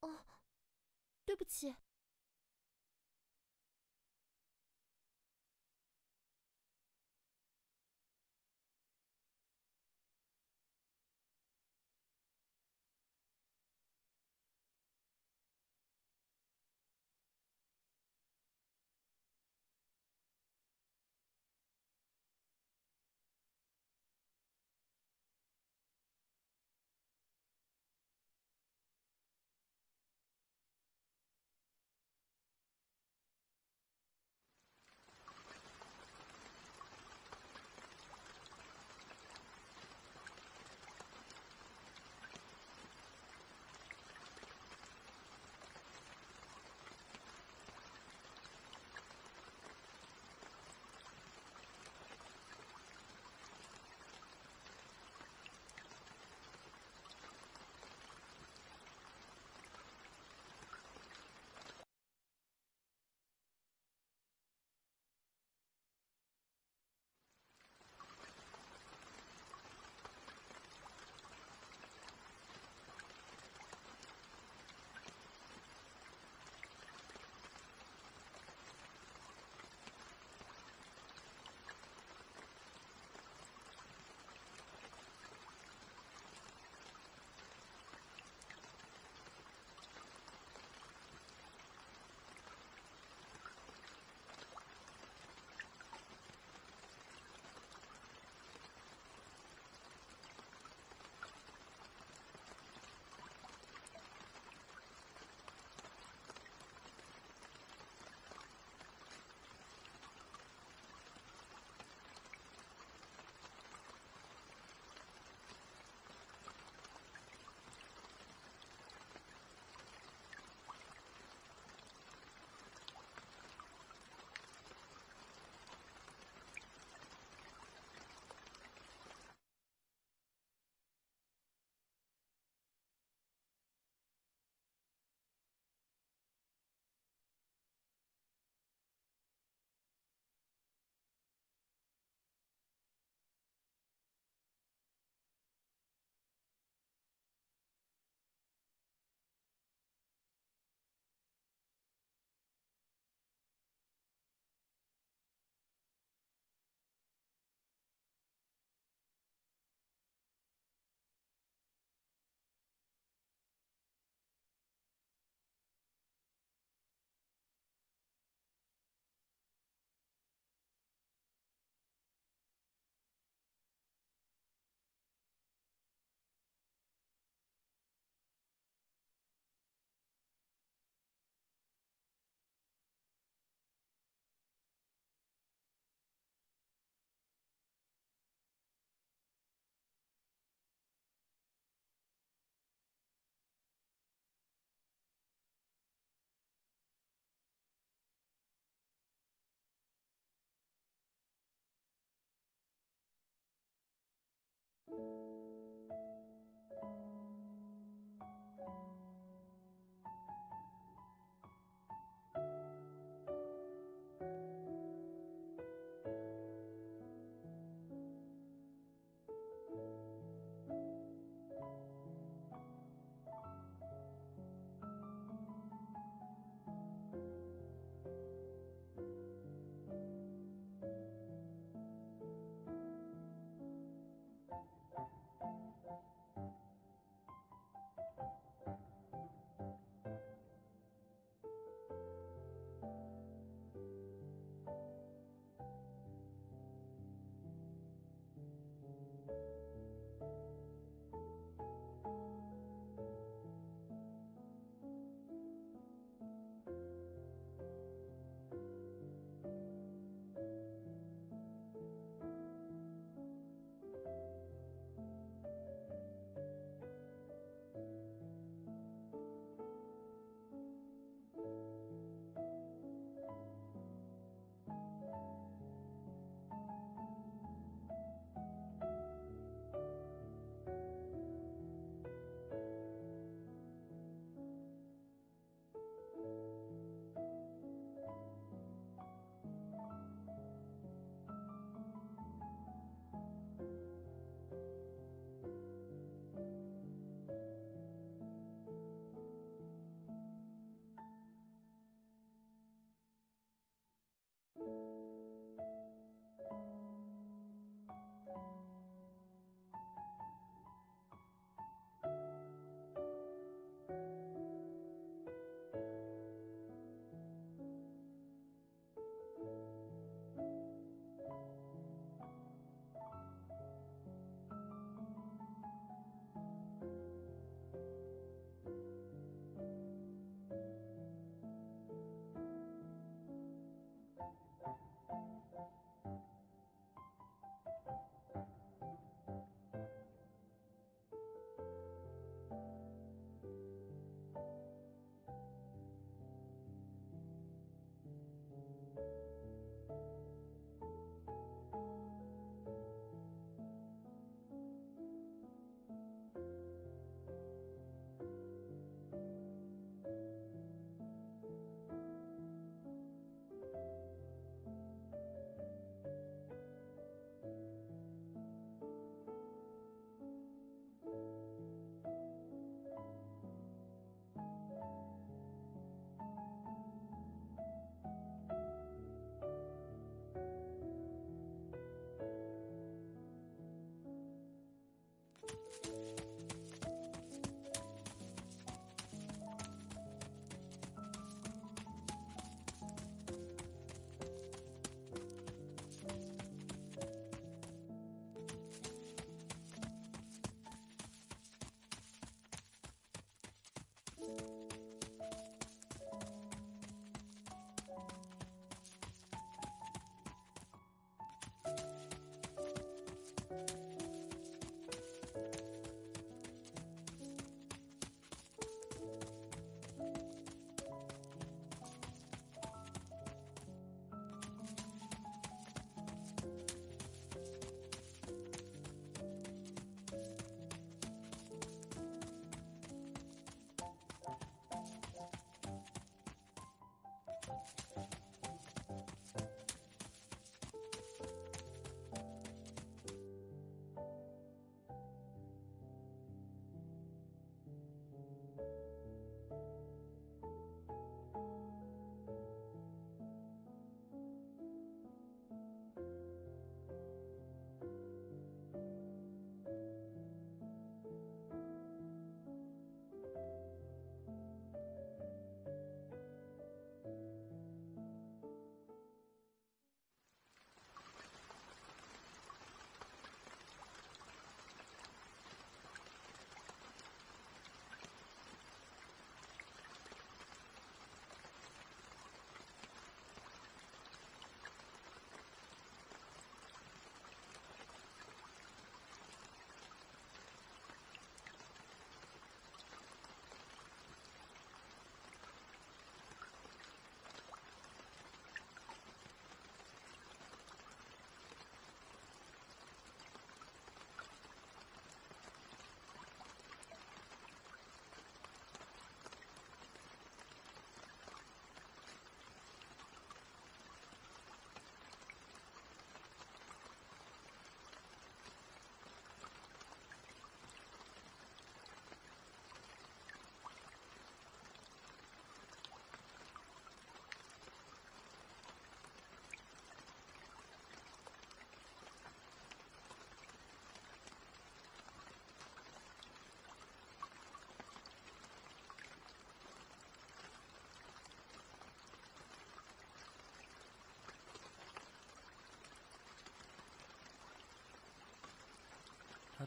哦，对不起。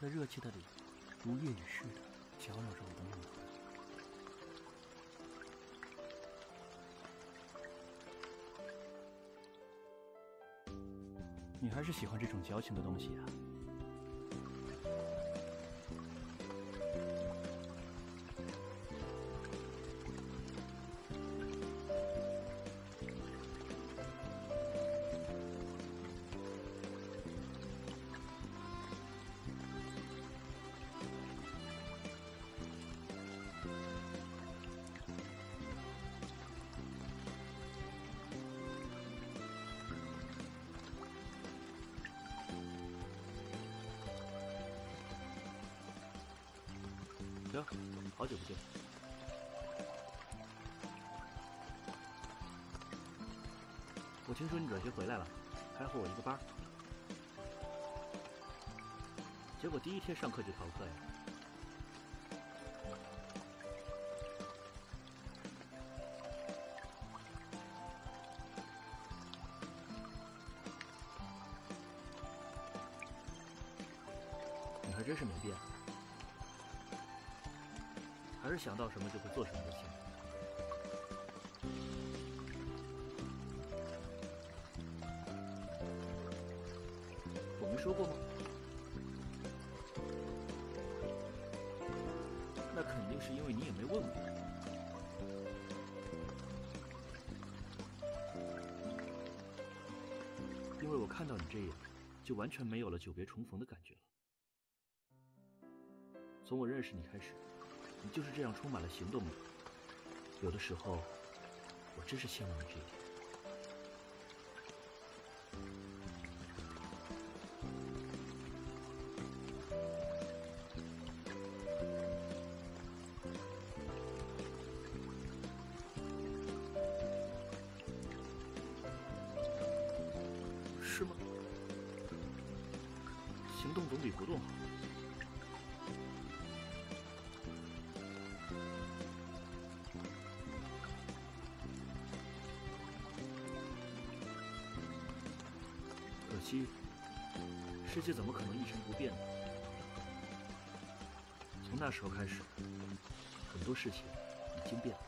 的热气的脸，如夜雨似的搅扰着我的梦魂。你还是喜欢这种矫情的东西啊？哥，好久不见。我听说你转学回来了，还和我一个班，结果第一天上课就逃课呀。你还真是没变，还是想到什么就会做什么的性格。我没说过吗？那肯定是因为你也没问我。因为我看到你这样，就完全没有了久别重逢的感觉了。从我认识你开始，你就是这样充满了行动力。有的时候，我真是羡慕你这一点。是吗？行动总比不动好。可惜，世界怎么可能一成不变呢？从那时候开始，很多事情已经变了。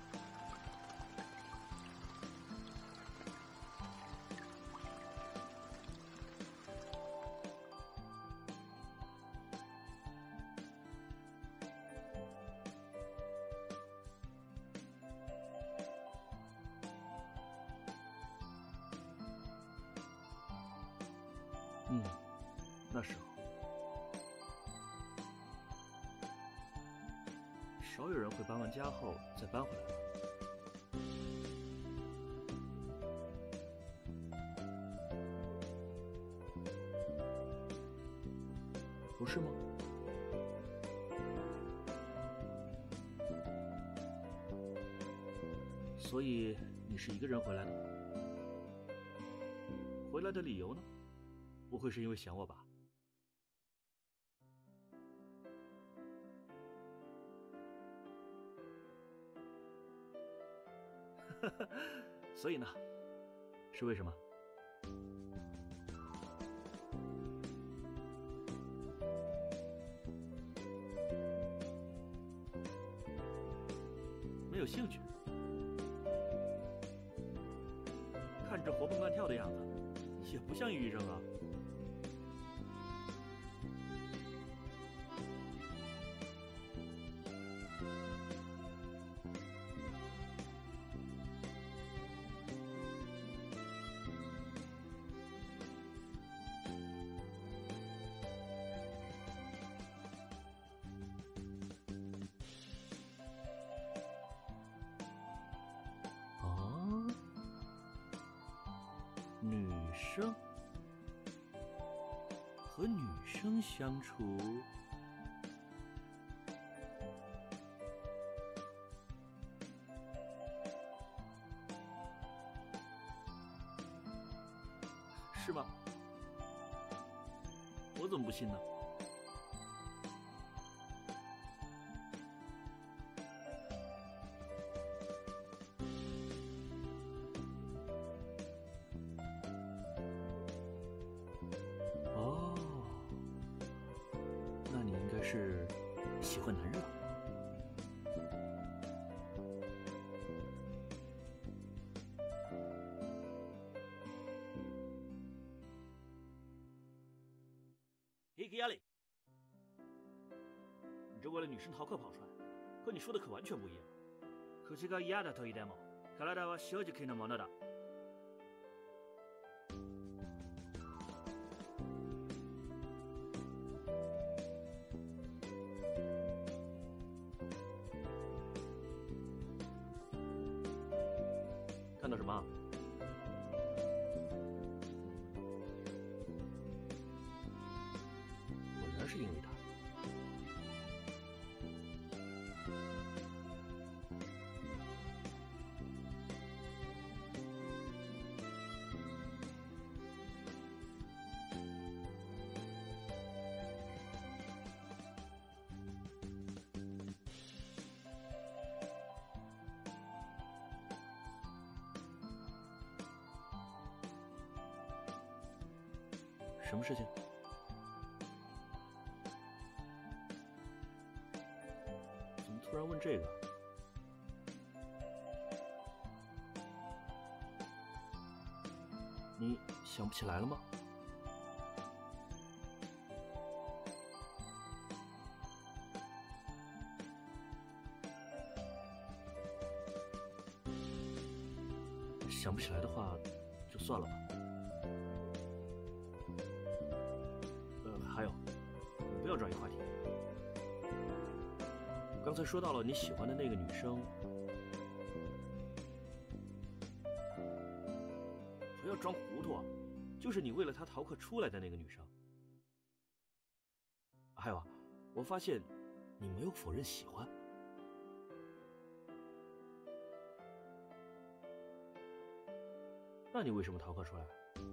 那时候少有人会搬完家后再搬回来吧。不是吗？所以你是一个人回来的？回来的理由呢？不会是因为想我吧？所以呢，是为什么？没有兴趣？看着活蹦乱跳的样子，也不像抑郁症啊。女生和女生相处，是吗？我怎么不信呢？ 是喜欢男人了？一个压力，你这为了女生逃课跑出来，和你说的可完全不一样。口が嫌だと言っても、体は正直なものだ。看到什么？果然是因为他。什么事情？怎么突然问这个？你想不起来了吗？想不起来的话，就算了吧。还有，你不要转移话题。刚才说到了你喜欢的那个女生，不要装糊涂啊！就是你为了她逃课出来的那个女生。还有啊，我发现你没有否认喜欢。那你为什么逃课出来？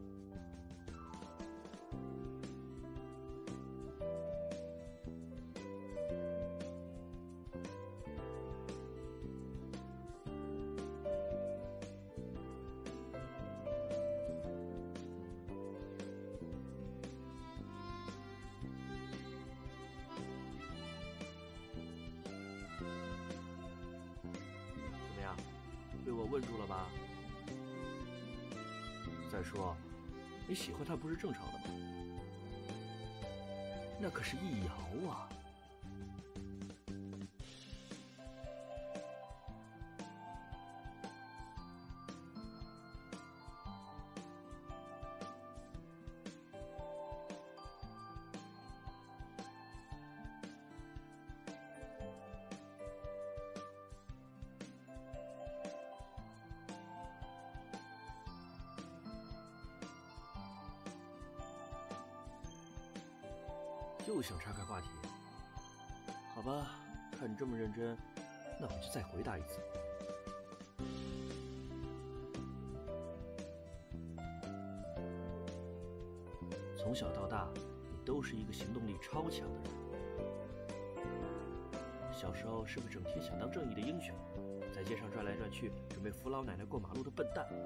怎么样，被我问住了吧？再说，你喜欢他不是正常的吗？那可是易遥啊！就想岔开话题，好吧，看你这么认真，那我就再回答一次。从小到大，你都是一个行动力超强的人。小时候是个整天想当正义的英雄，在街上转来转去，准备扶老奶奶过马路的笨蛋。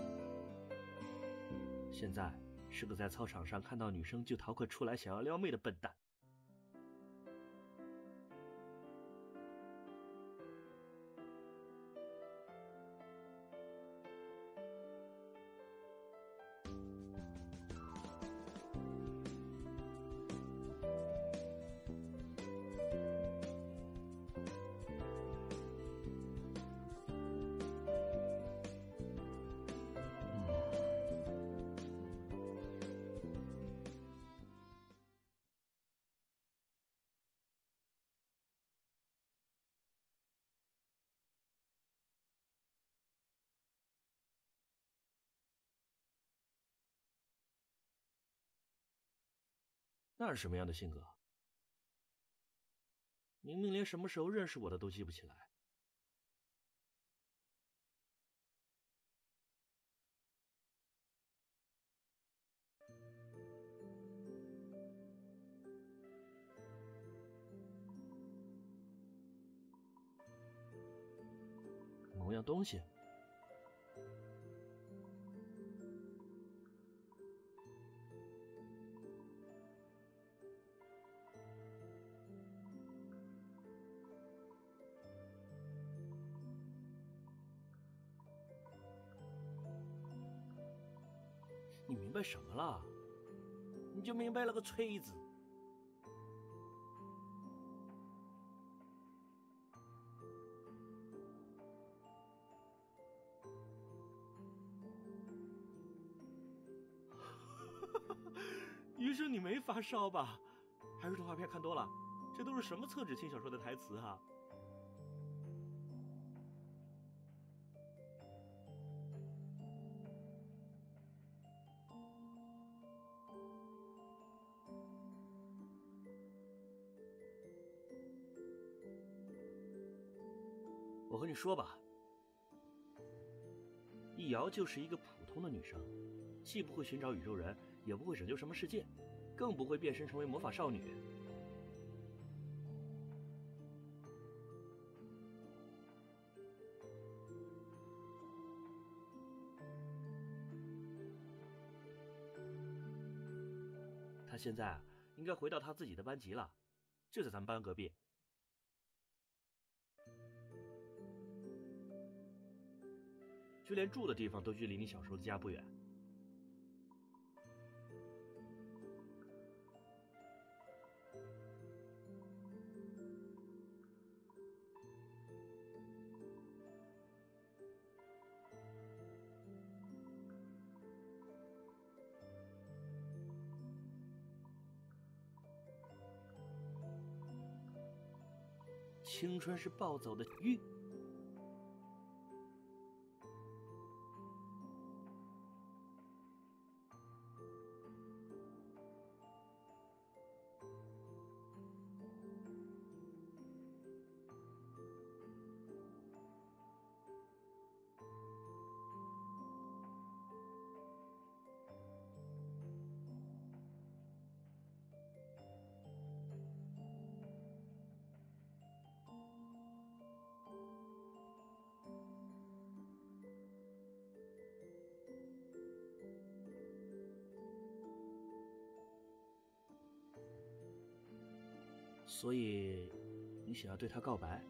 现在是个在操场上看到女生就逃课出来想要撩妹的笨蛋。那是什么样的性格？明明连什么时候认识我的都记不起来。某样东西。 你明白什么了？你就明白了个锤子！余生，你没发烧吧？还是动画片看多了？这都是什么厕纸轻小说的台词啊？我和你说吧，易遥就是一个普通的女生，既不会寻找宇宙人，也不会拯救什么世界，更不会变身成为魔法少女。她现在应该回到她自己的班级了，就在咱们班隔壁。就连住的地方都距离你小时候的家不远。青春是暴走的鱼。所以，你想要对他告白，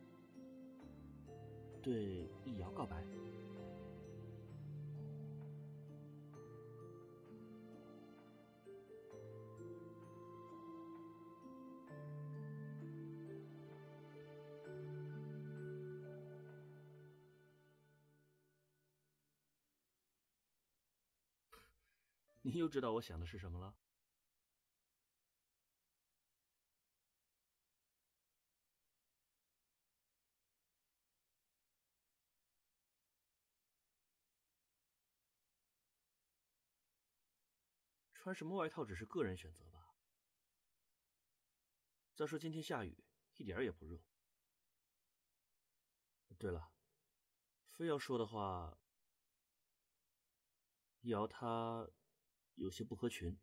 对易遥告白。你又知道我想的是什么了？穿什么外套只是个人选择吧。再说今天下雨，一点也不热。对了，非要说的话，易遥她有些不合群。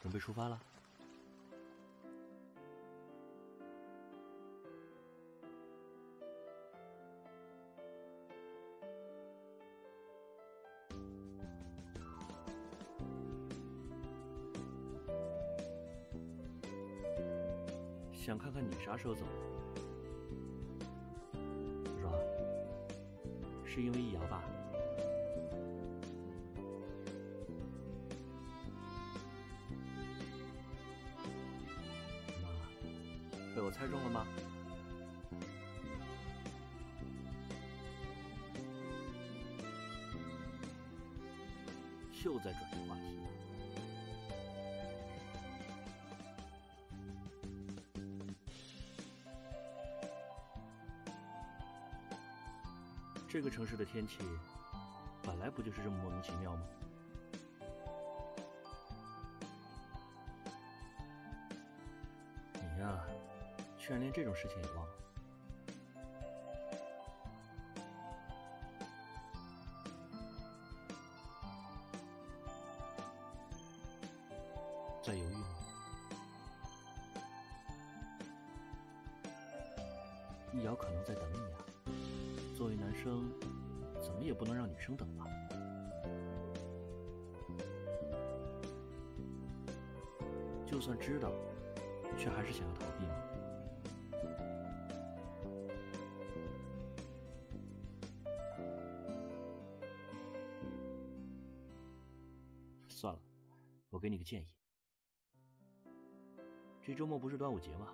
准备出发了？想看看你啥时候走？若，是因为易遥吧？妈，被我猜中了吗？又在转移话题。这个城市的天气本来不就是这么莫名其妙吗？你呀，居然连这种事情也忘了。在犹豫吗？易遥可能在等你啊。作为男生，怎么也不能让女生等吧？就算知道，却还是想要逃避吗？算了，我给你个建议。这周末不是端午节吗？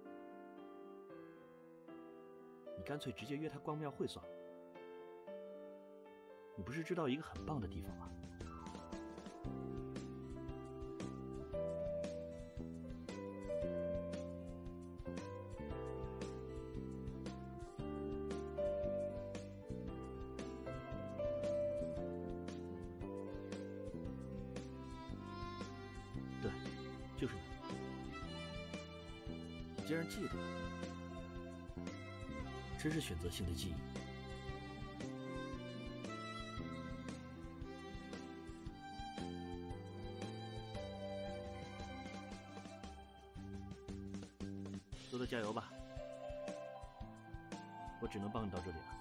你干脆直接约他逛庙会算了。你不是知道一个很棒的地方吗？对，就是那。你竟然记得，真是选择性的记忆。多多加油吧，我只能帮你到这里了。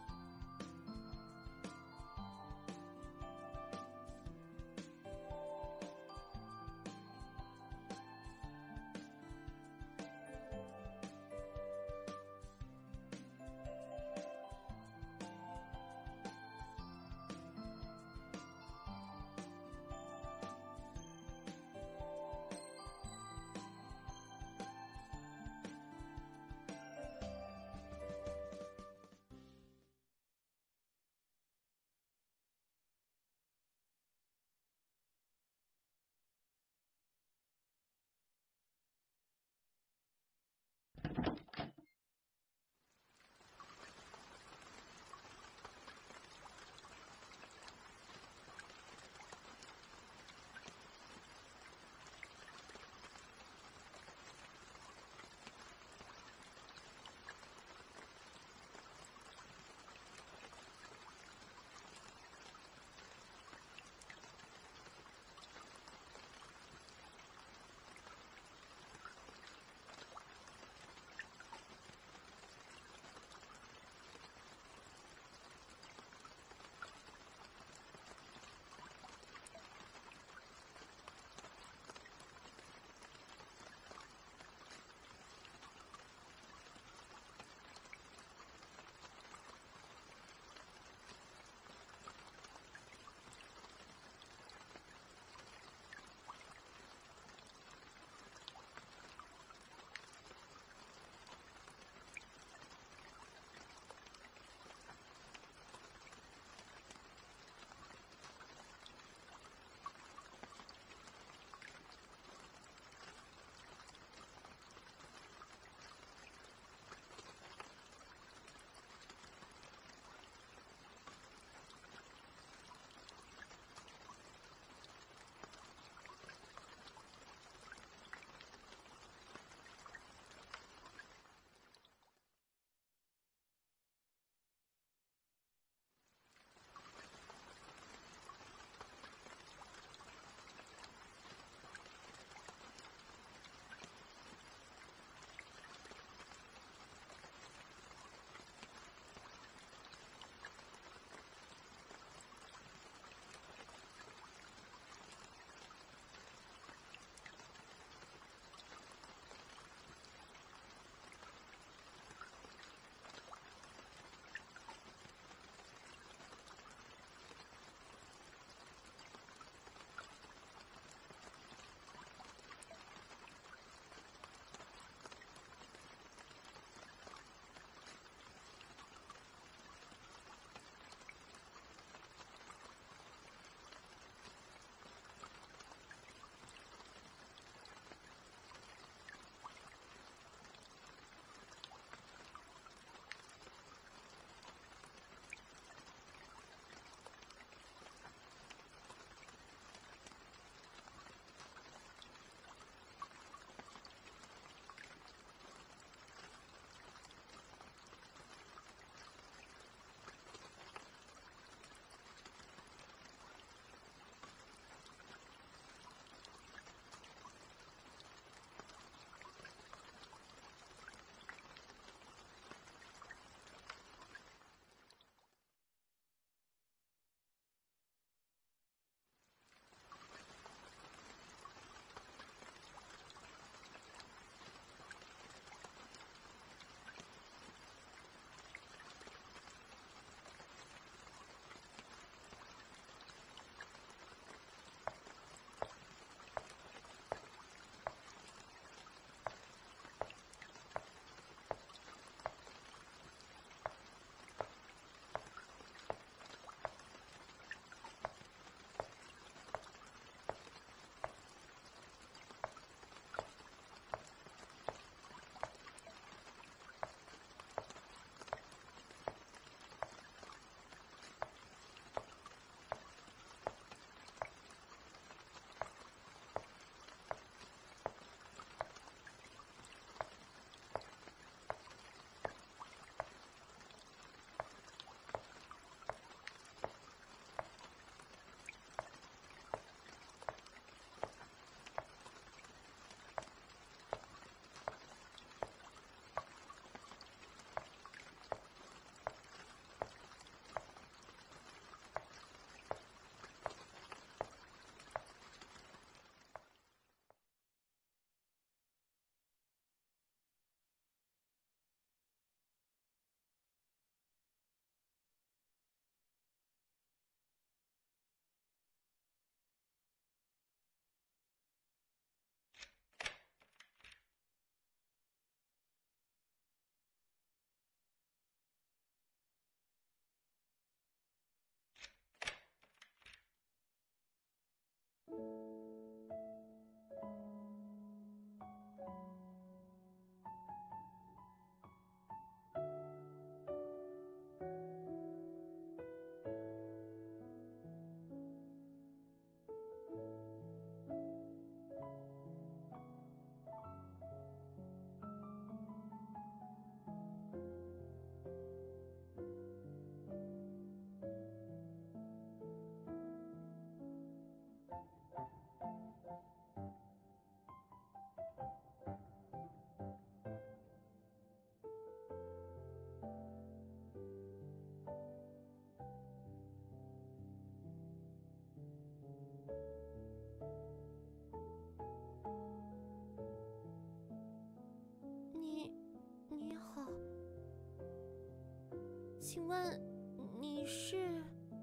请问你是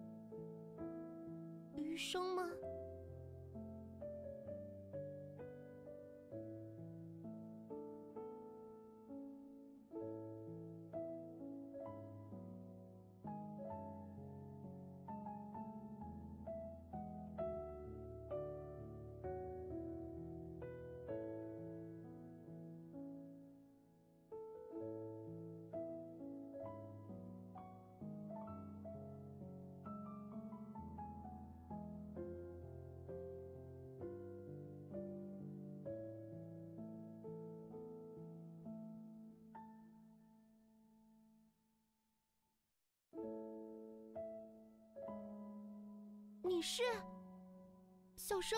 余生吗？你是小生？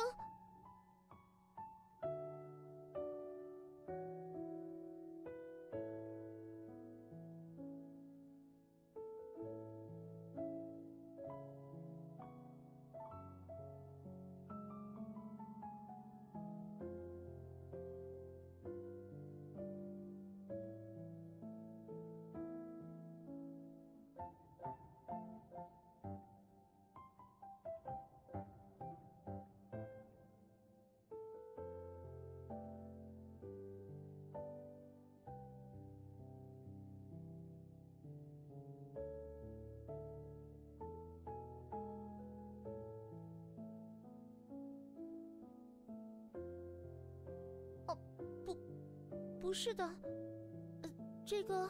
不是的，这个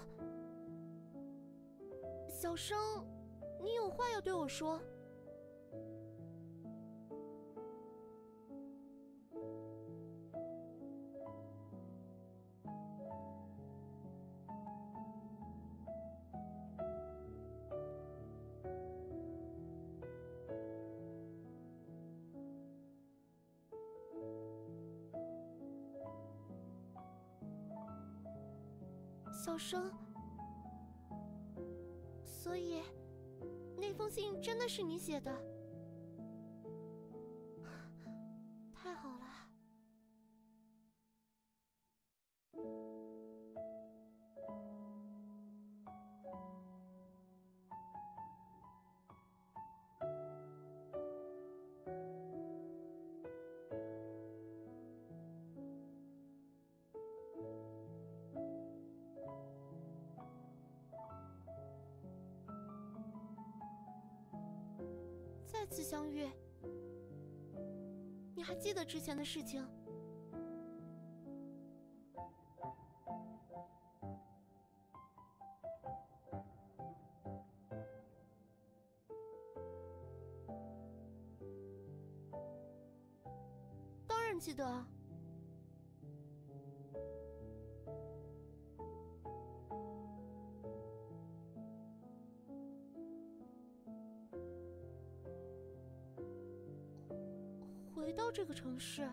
小生，你有话要对我说。小生，所以那封信真的是你写的？太好了。再次相遇，你还记得之前的事情？当然记得啊。回到这个城市，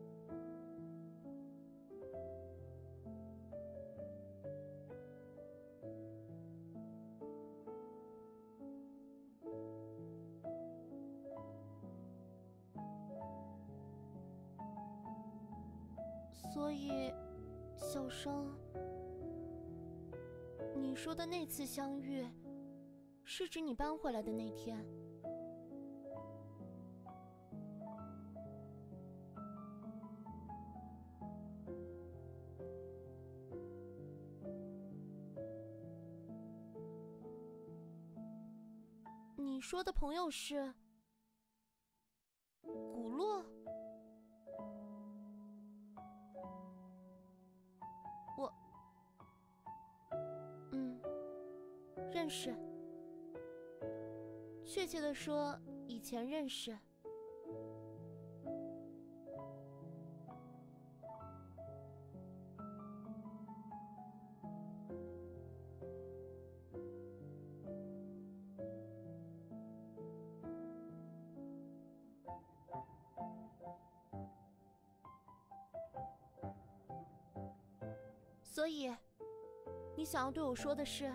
所以，小生，你说的那次相遇，是指你搬回来的那天？你说的朋友是古洛？认识。确切的说，以前认识。所以，你想要对我说的是？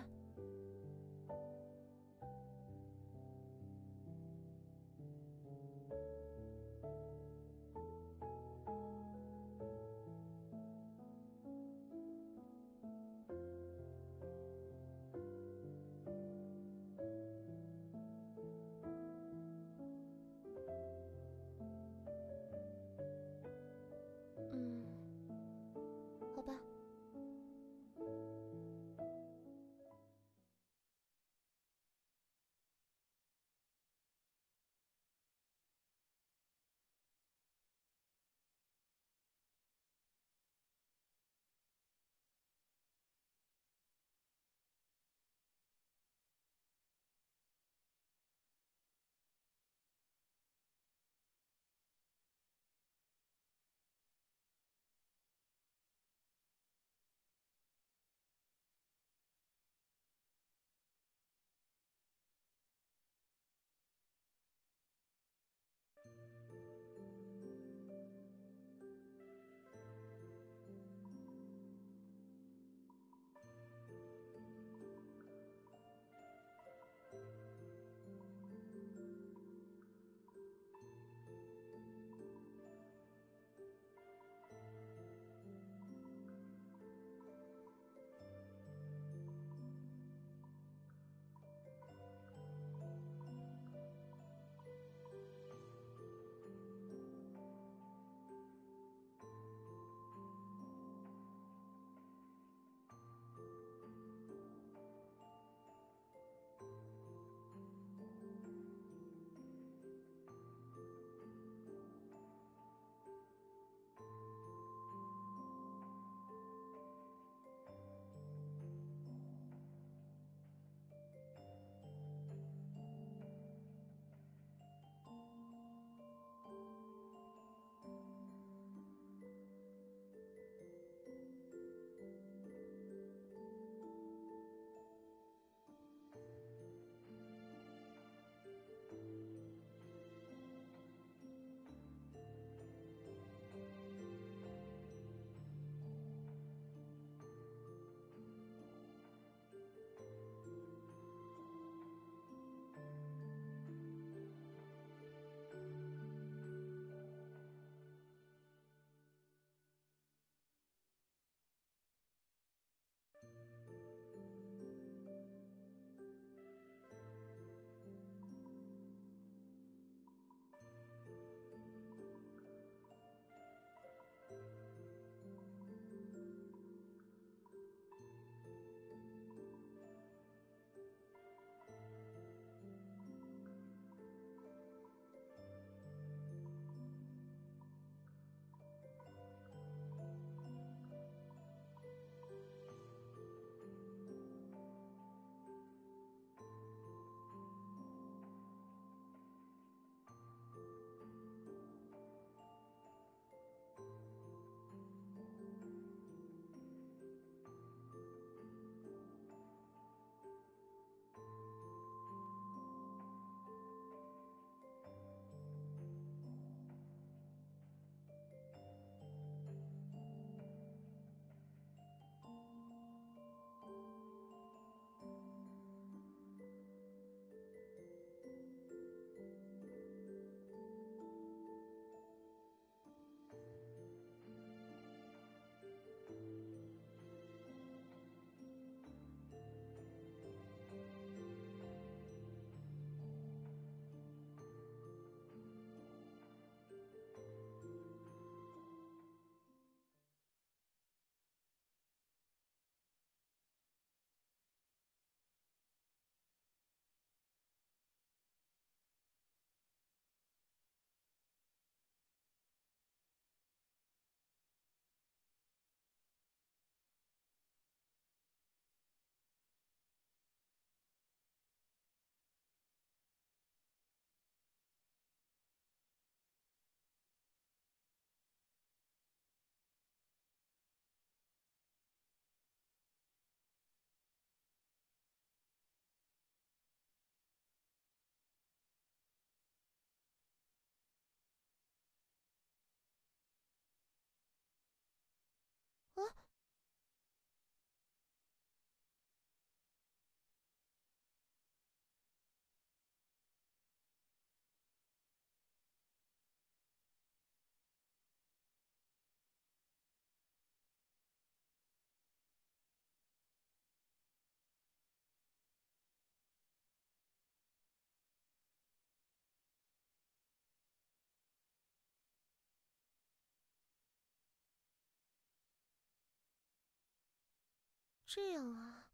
这样啊。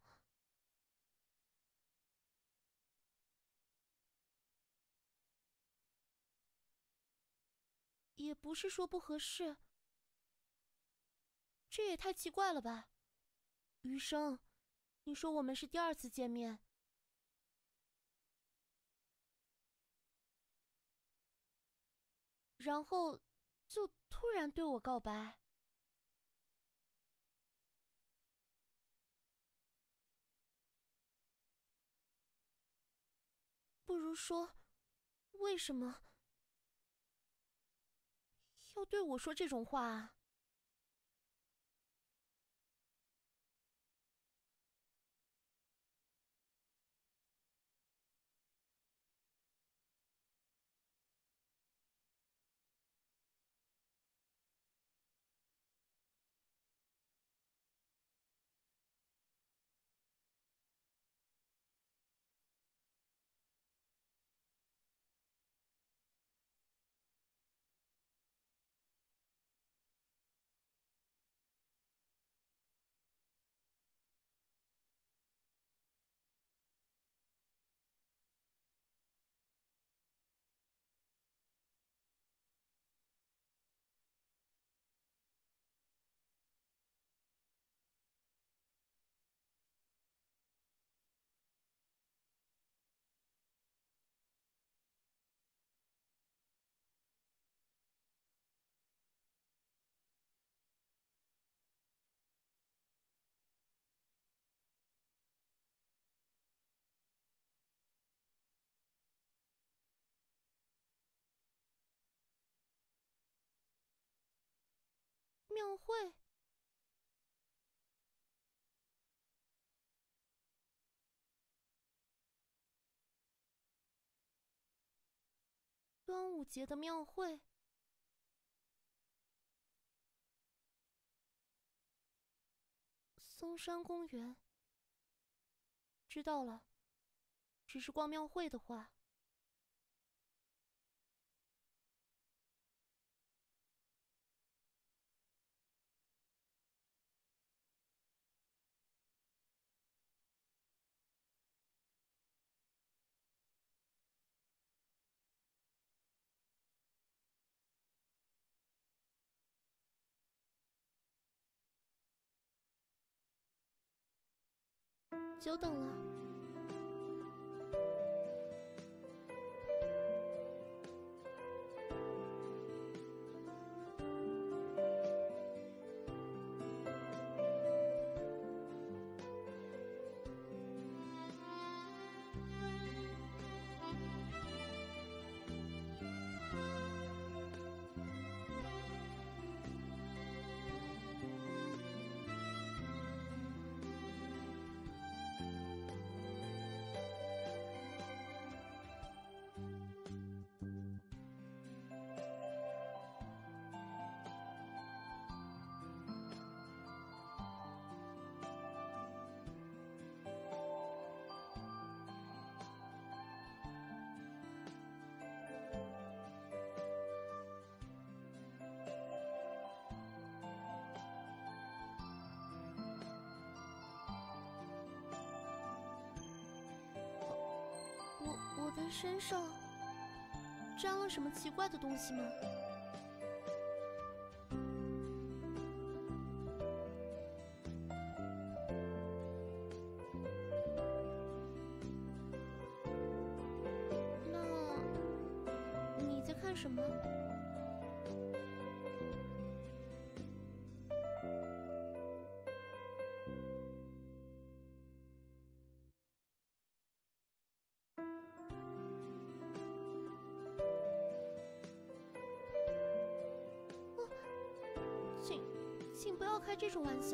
也不是说不合适，这也太奇怪了吧。余生，你说我们是第2次见面，然后就突然对我告白。不如说，为什么要对我说这种话啊？庙会？端午节的庙会？嵩山公园？知道了，只是逛庙会的话，久等了。我的身上沾了什么奇怪的东西吗？那你在看什么？请不要开这种玩笑。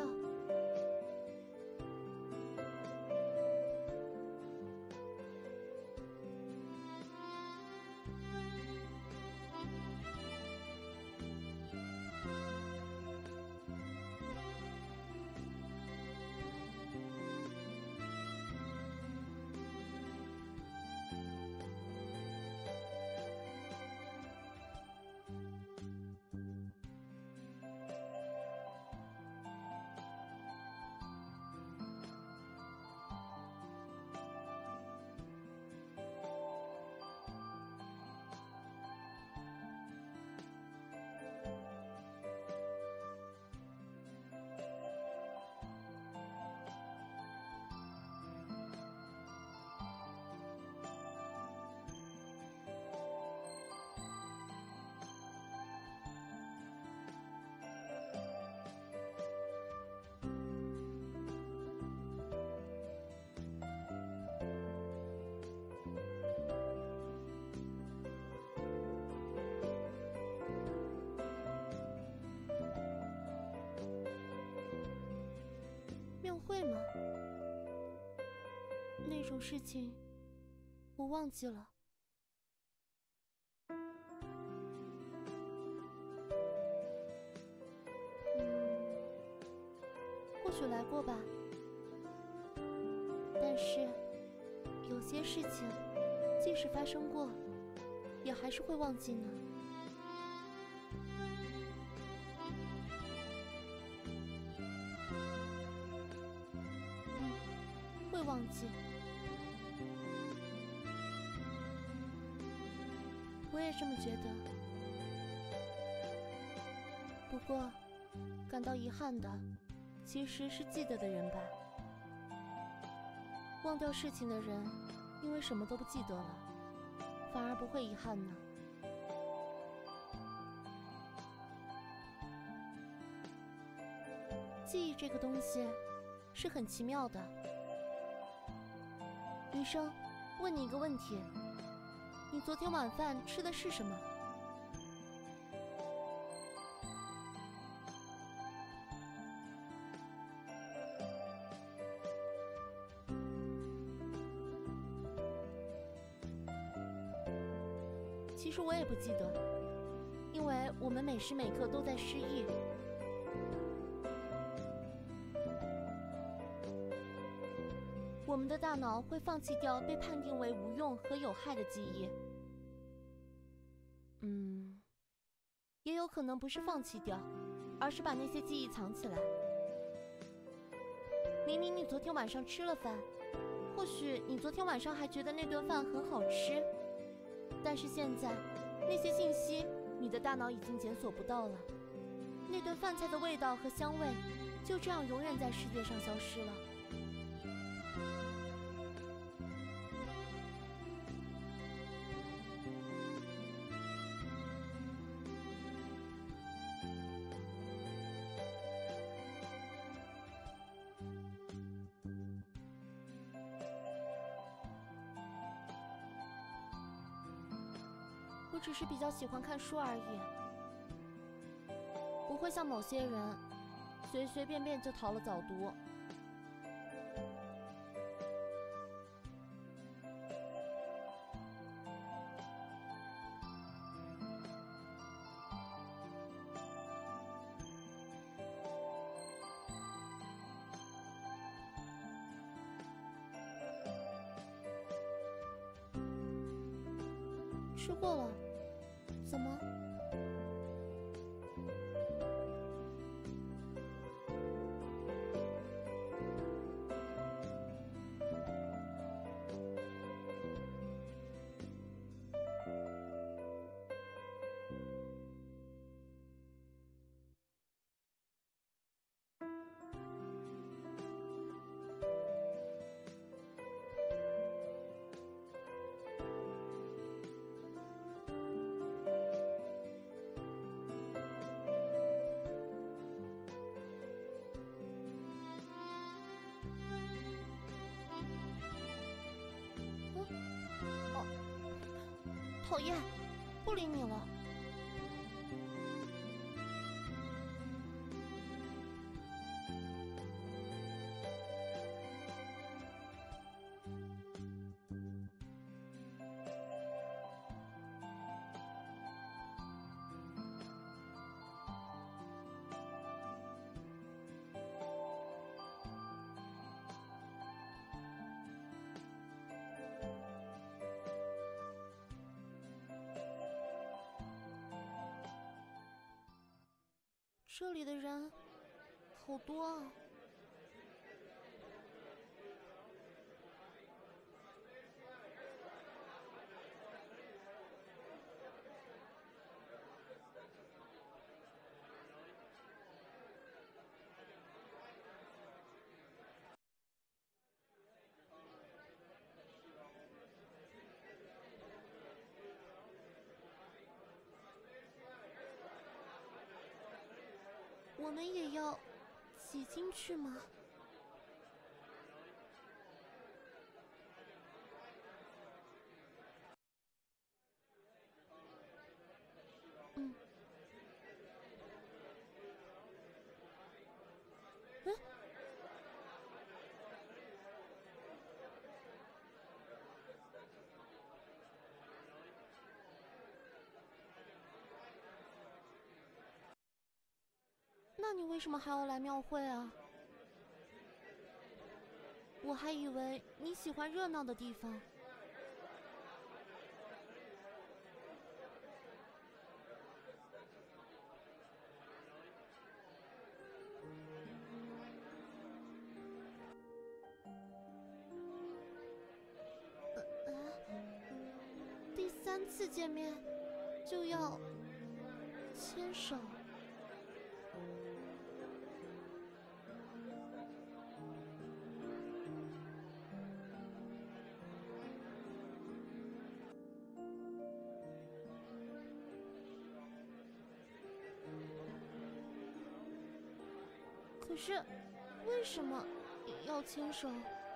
会吗？那种事情，我忘记了。或许来过吧，但是有些事情，即使发生过，也还是会忘记呢。会忘记。我也这么觉得。不过，感到遗憾的，其实是记得的人吧。忘掉事情的人，因为什么都不记得了，反而不会遗憾呢。记忆这个东西，是很奇妙的。余生，问你一个问题：你昨天晚饭吃的是什么？其实我也不记得，因为我们每时每刻都在失忆。我们的大脑会放弃掉被判定为无用和有害的记忆。也有可能不是放弃掉，而是把那些记忆藏起来。明明你昨天晚上吃了饭，或许你昨天晚上还觉得那顿饭很好吃，但是现在那些信息你的大脑已经检索不到了，那顿饭菜的味道和香味就这样永远在世界上消失了。我只是比较喜欢看书而已，不会像某些人随随便便就逃了早读。吃过了，怎么？讨厌，不理你了。这里的人好多啊。我们也要挤进去吗？ 那你为什么还要来庙会啊？我还以为你喜欢热闹的地方。第3次见面就要牵手。可是，为什么要牵手？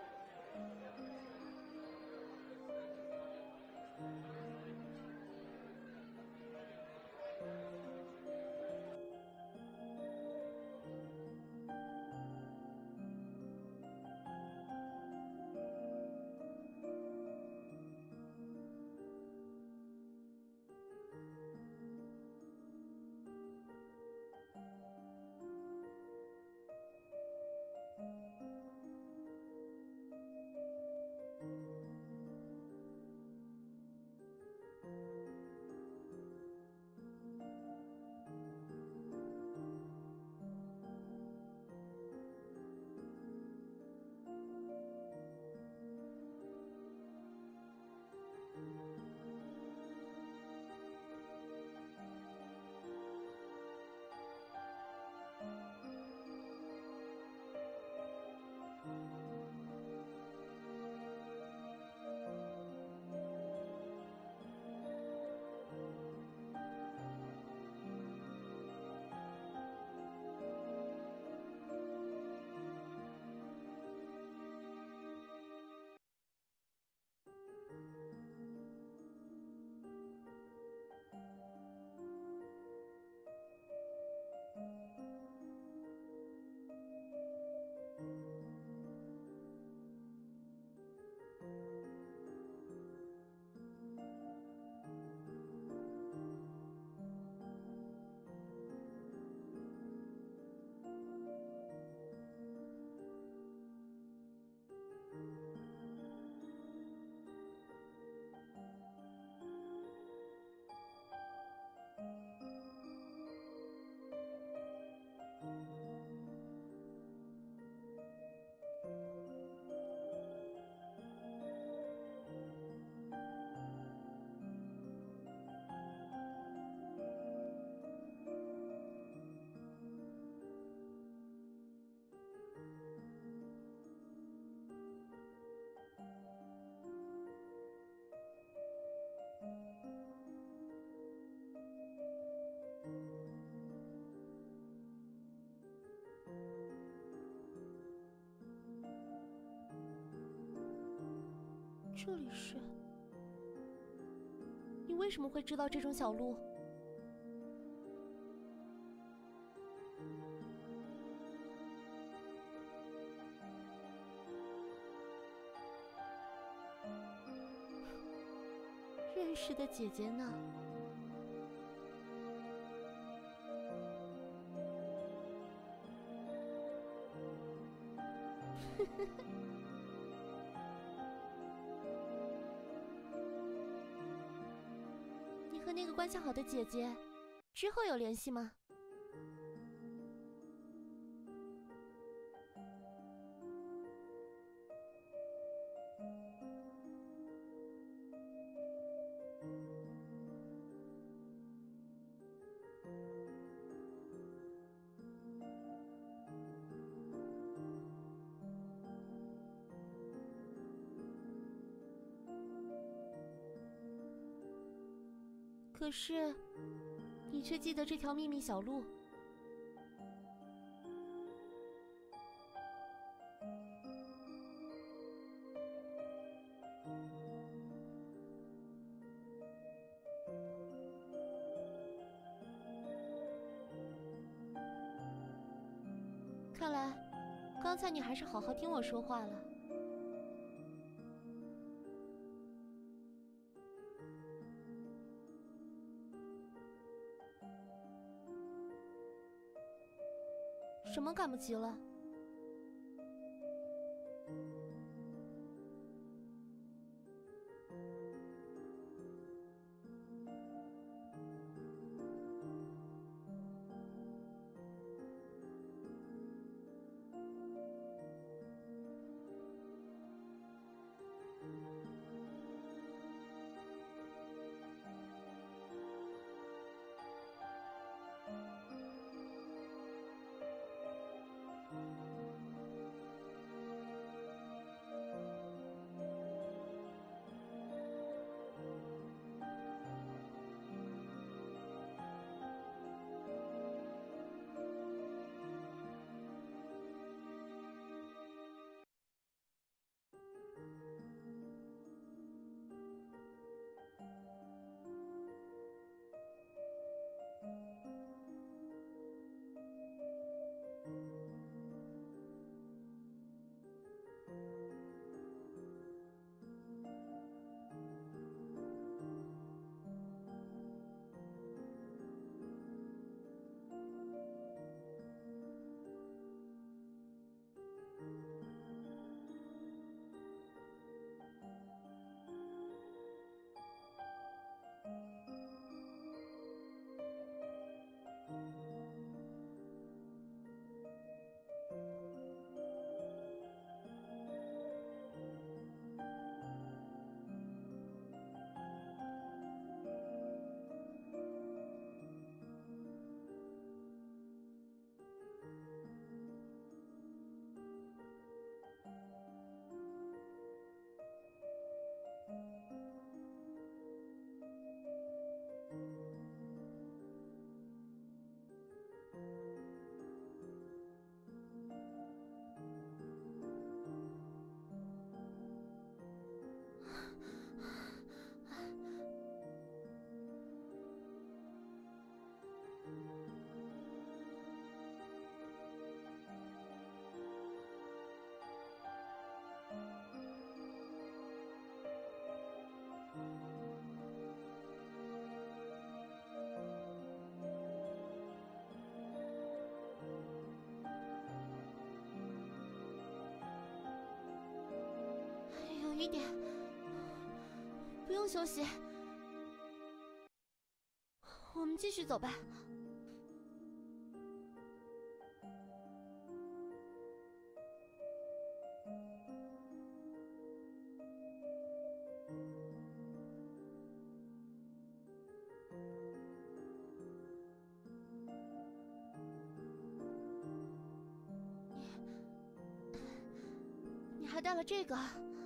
这里是……你为什么会知道这种小路？认识的姐姐呢？呵呵呵。你和那个关系好的姐姐之后有联系吗？可是，你却记得这条秘密小路。看来，刚才你还是好好听我说话了。 什么赶不及了？有一点，不用休息，我们继续走吧。你还带了这个。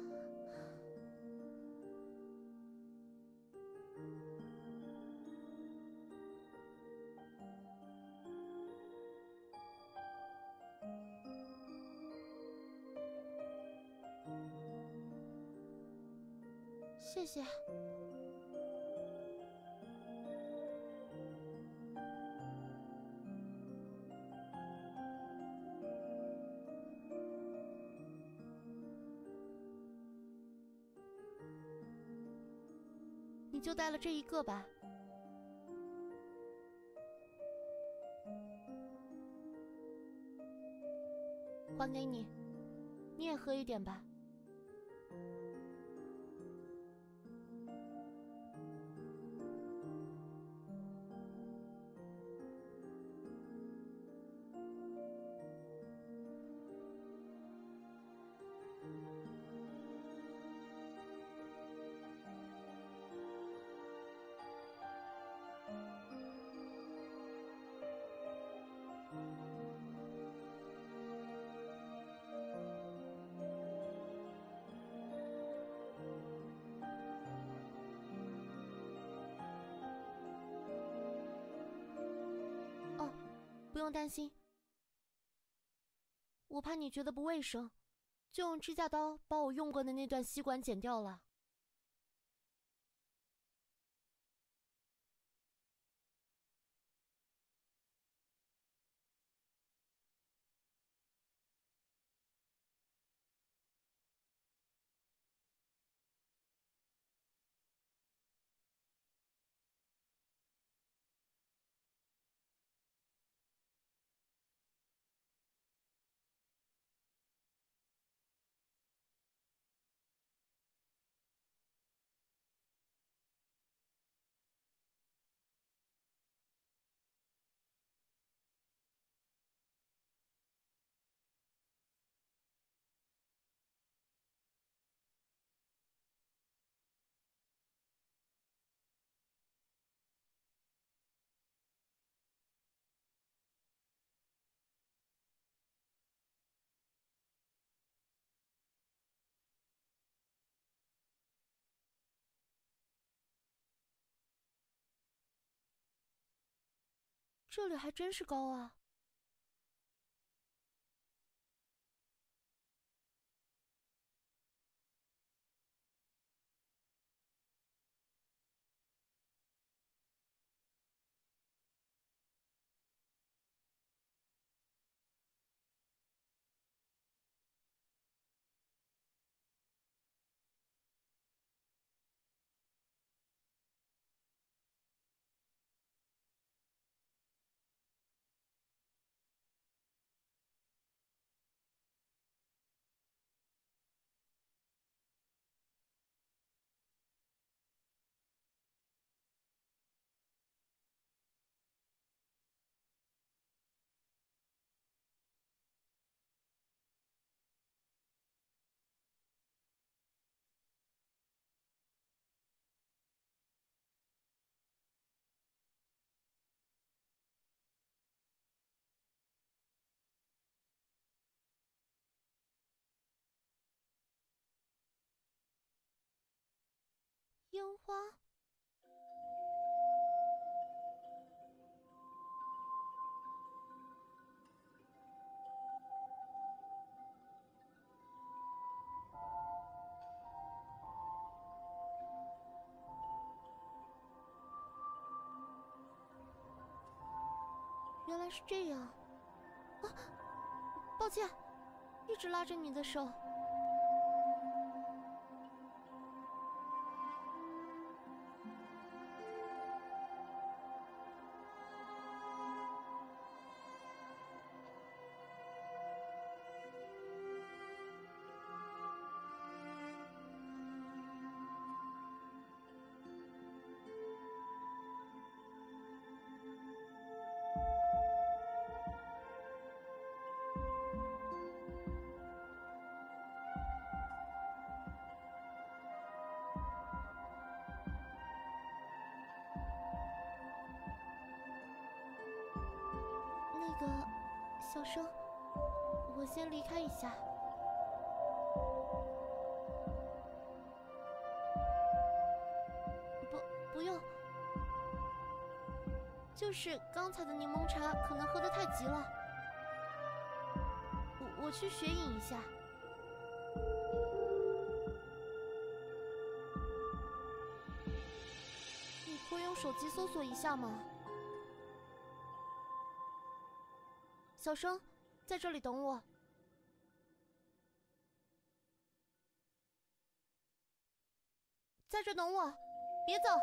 谢谢。你就带了这一个吧。还给你，你也喝一点吧。不用担心，我怕你觉得不卫生，就用指甲刀把我用过的那段吸管剪掉了。 这里还真是高啊。烟花。原来是这样。啊，抱歉，一直拉着你的手。那个，小生，我先离开一下。不用，就是刚才的柠檬茶可能喝得太急了，我去血饮一下。你会用手机搜索一下吗？小生，在这里等我。在这等我，别走。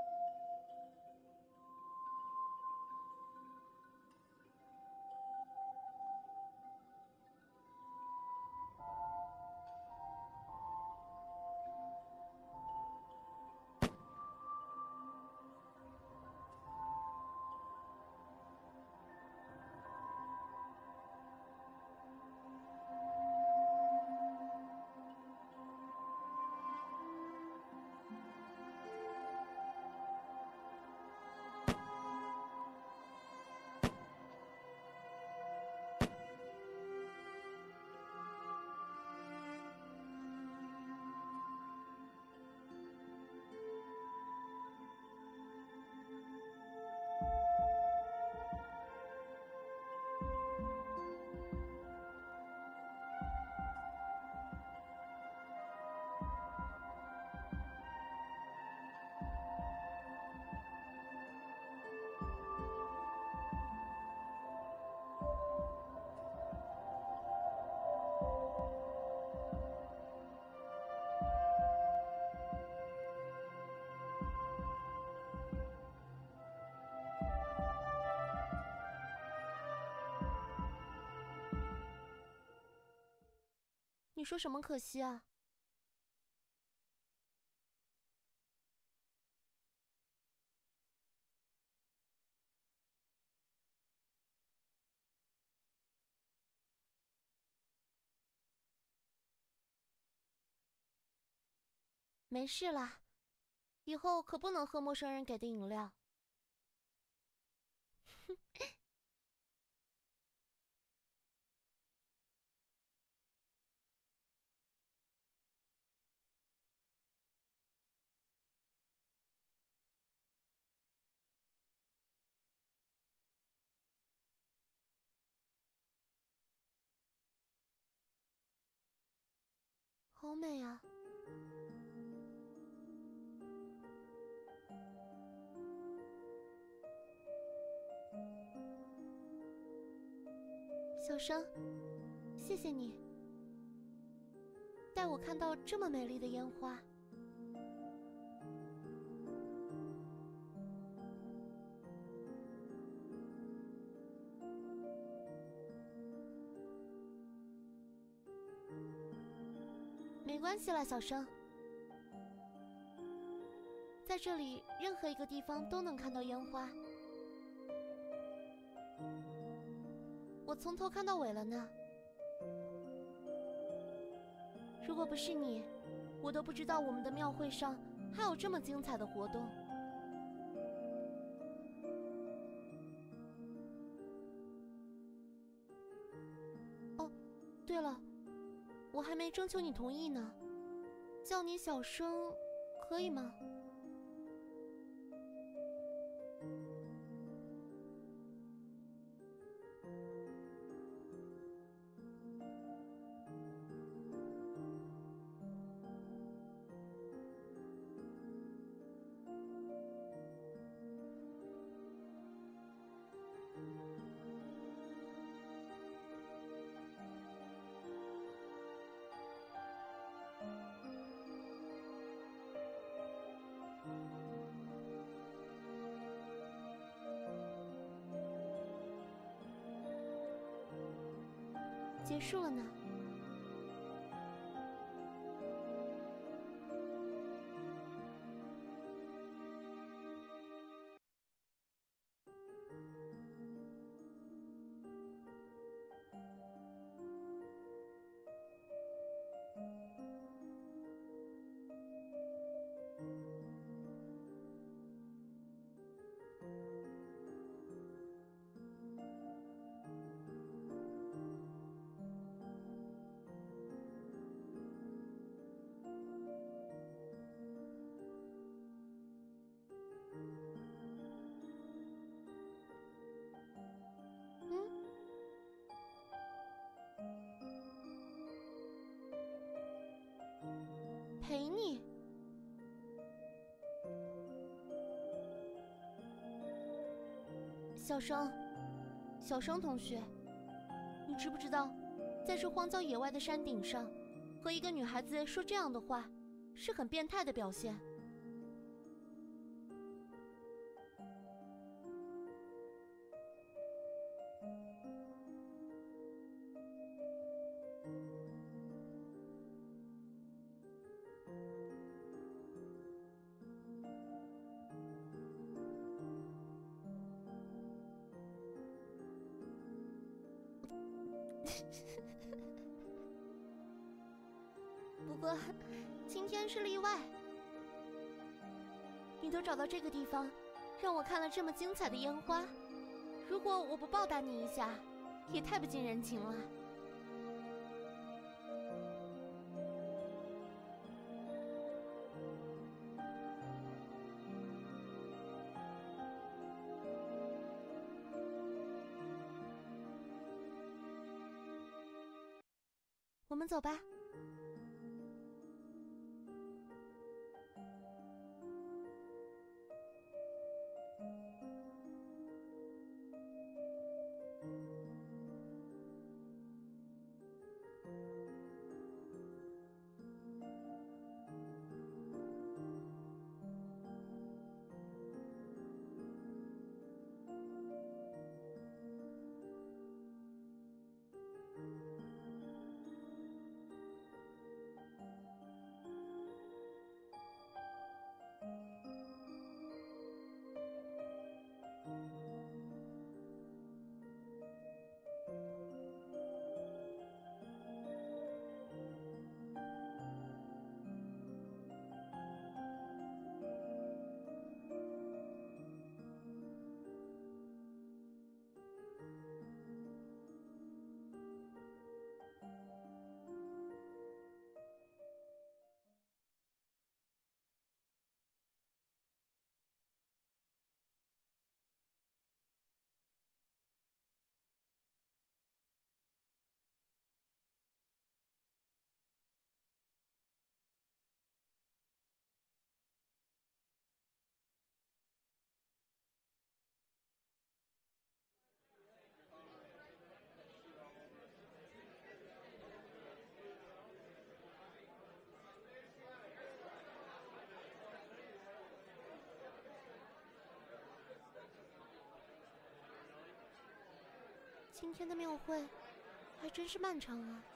你说什么可惜啊？没事啦，以后可不能喝陌生人给的饮料。 好美啊！小生，谢谢你带我看到这么美丽的烟花。没关系啦，小生。在这里，任何一个地方都能看到烟花。我从头看到尾了呢。如果不是你，我都不知道我们的庙会上还有这么精彩的活动。哦，对了，我还没征求你同意呢，叫你小生可以吗？结束了呢。陪你。小生同学，你知不知道，在这荒郊野外的山顶上，和一个女孩子说这样的话，是很变态的表现。不过，今天是例外。你都找到这个地方，让我看了这么精彩的烟花，如果我不报答你一下，也太不近人情了。我们走吧。 今天的庙会还真是漫长啊。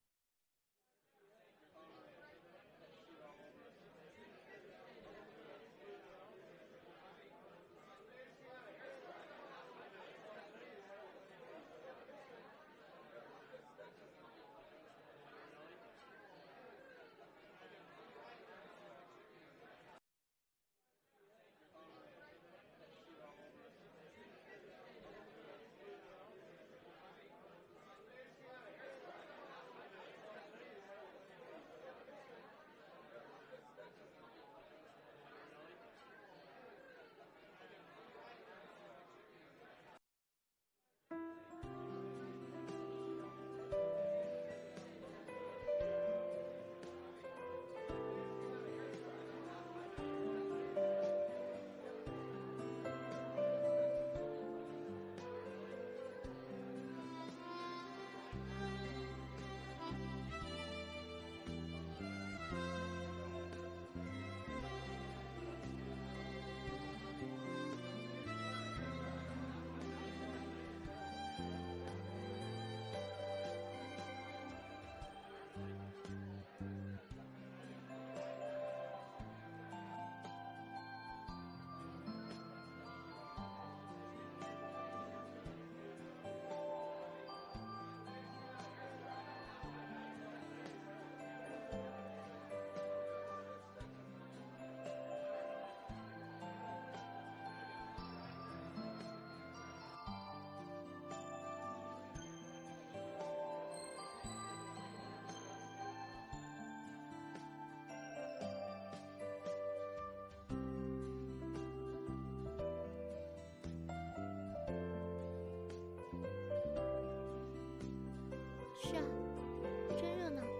是啊，真热闹。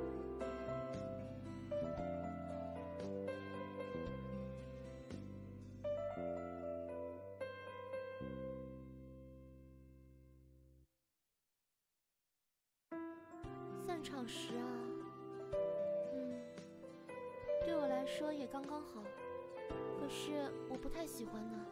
散场时啊，对我来说也刚刚好，可是我不太喜欢呢。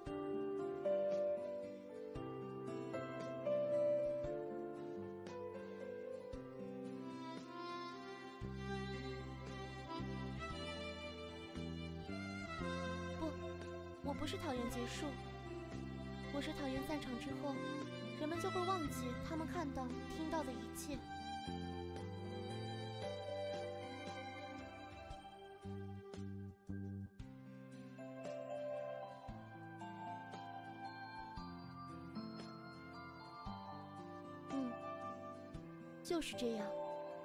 不，我不是讨厌结束，我是讨厌散场之后，人们就会忘记他们看到、听到的一切。就是这样。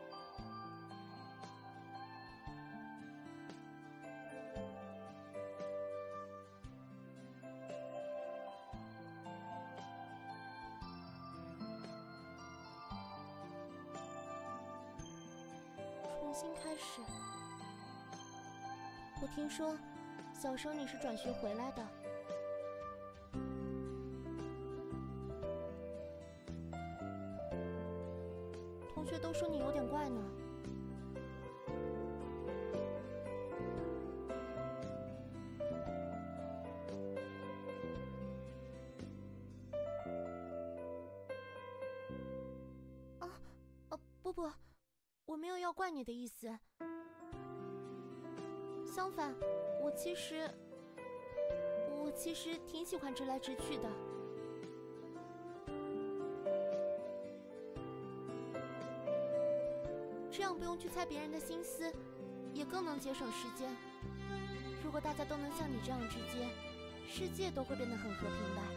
重新开始。我听说，小生你是转学回来的。同学都说你有点怪呢。不，我没有要怪你的意思。相反，我其实挺喜欢直来直去的。这样不用去猜别人的心思，也更能节省时间。如果大家都能像你这样直接，世界都会变得很和平吧。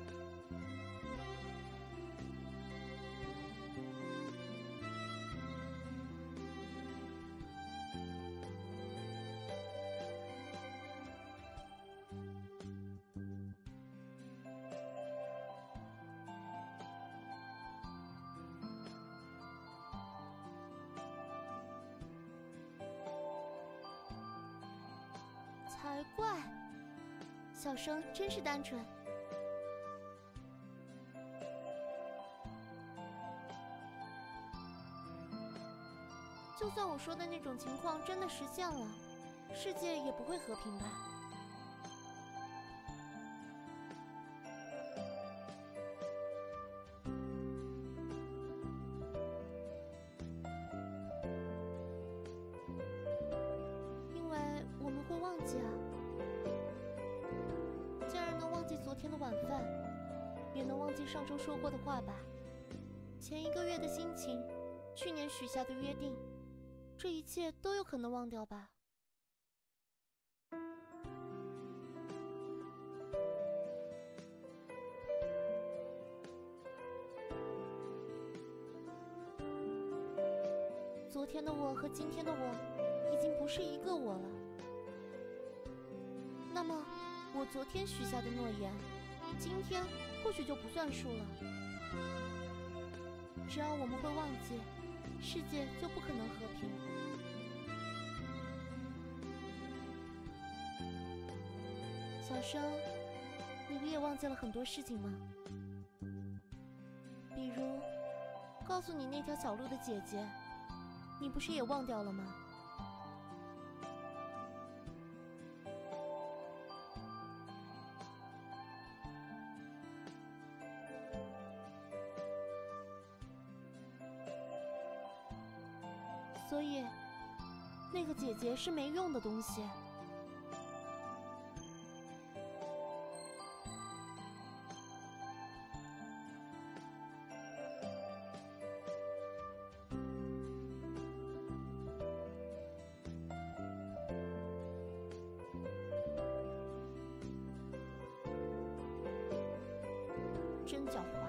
才怪，小生真是单纯。就算我说的那种情况真的实现了，世界也不会和平吧。 天的晚饭，也能忘记上周说过的话吧？前1个月的心情，去年许下的约定，这一切都有可能忘掉吧？昨天的我和今天的我，已经不是一个我了。那么，我昨天许下的诺言，今天或许就不算数了。只要我们会忘记，世界就不可能和平。小生，你不也忘记了很多事情吗？比如，告诉你那条小路的姐姐，你不是也忘掉了吗？所以，那个姐姐是没用的东西。真狡猾。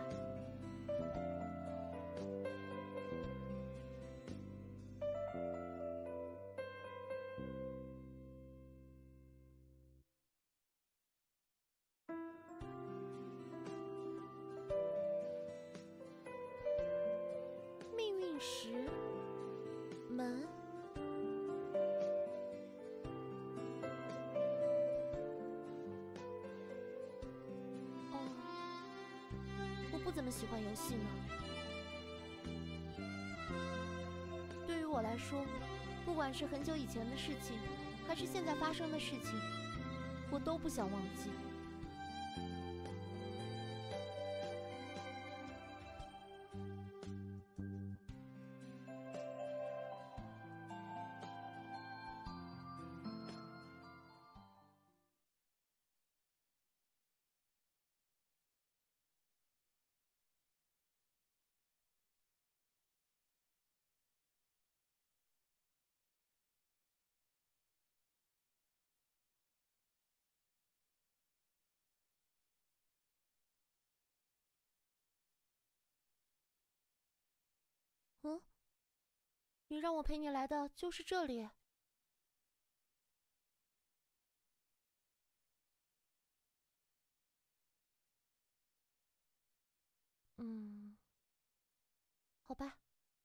命运石门。我不怎么喜欢游戏呢。对于我来说，不管是很久以前的事情，还是现在发生的事情，我都不想忘记。嗯，你让我陪你来的就是这里。好吧。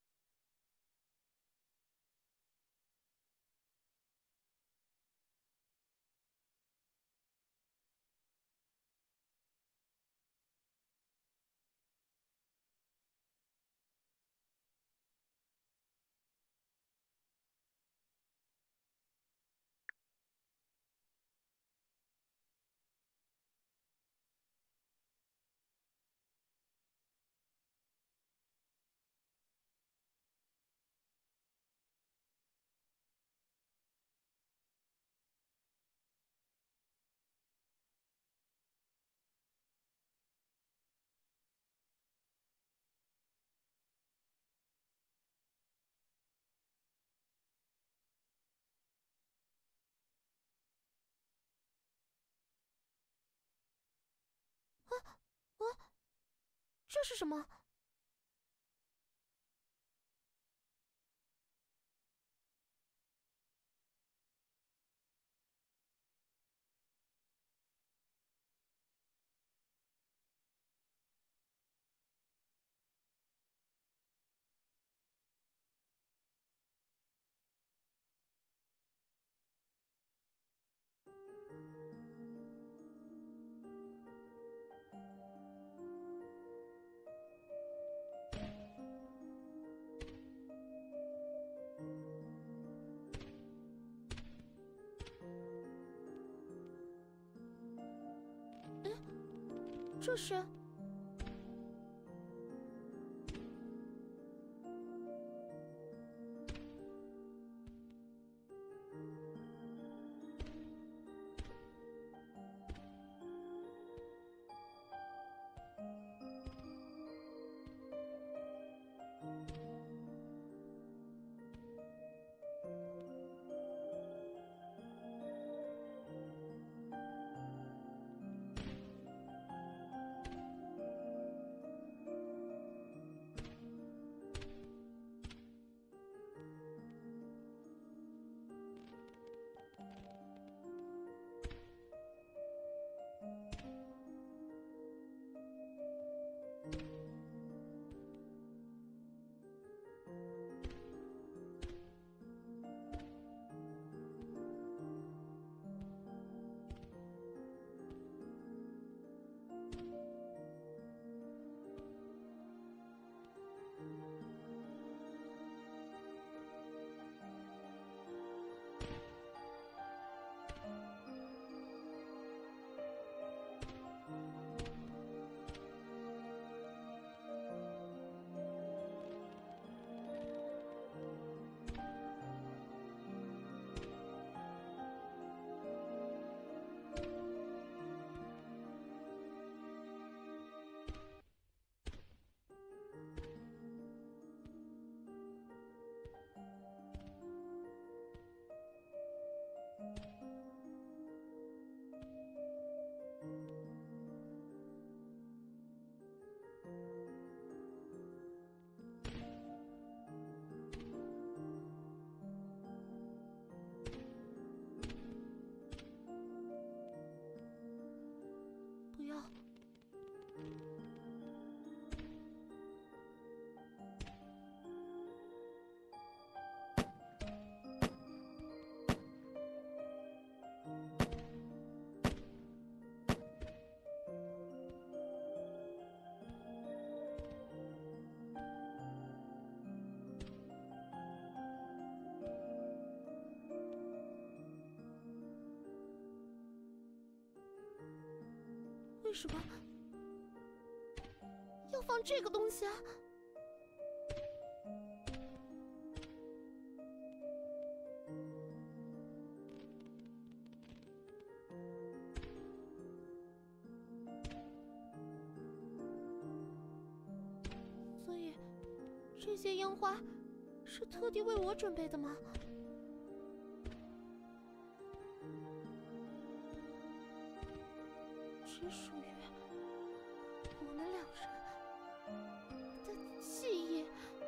这是什么？这是？ 为什么要放这个东西啊？所以，这些烟花是特地为我准备的吗？只属于我们两人的记忆。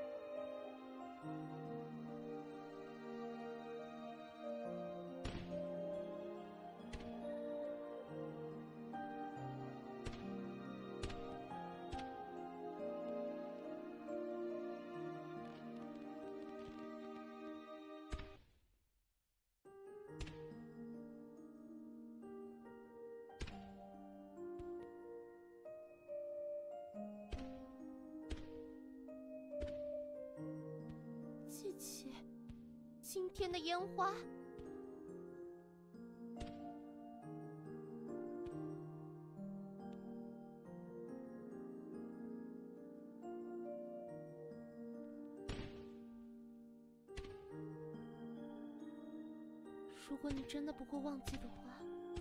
记起今天的烟花，如果你真的不会忘记的话，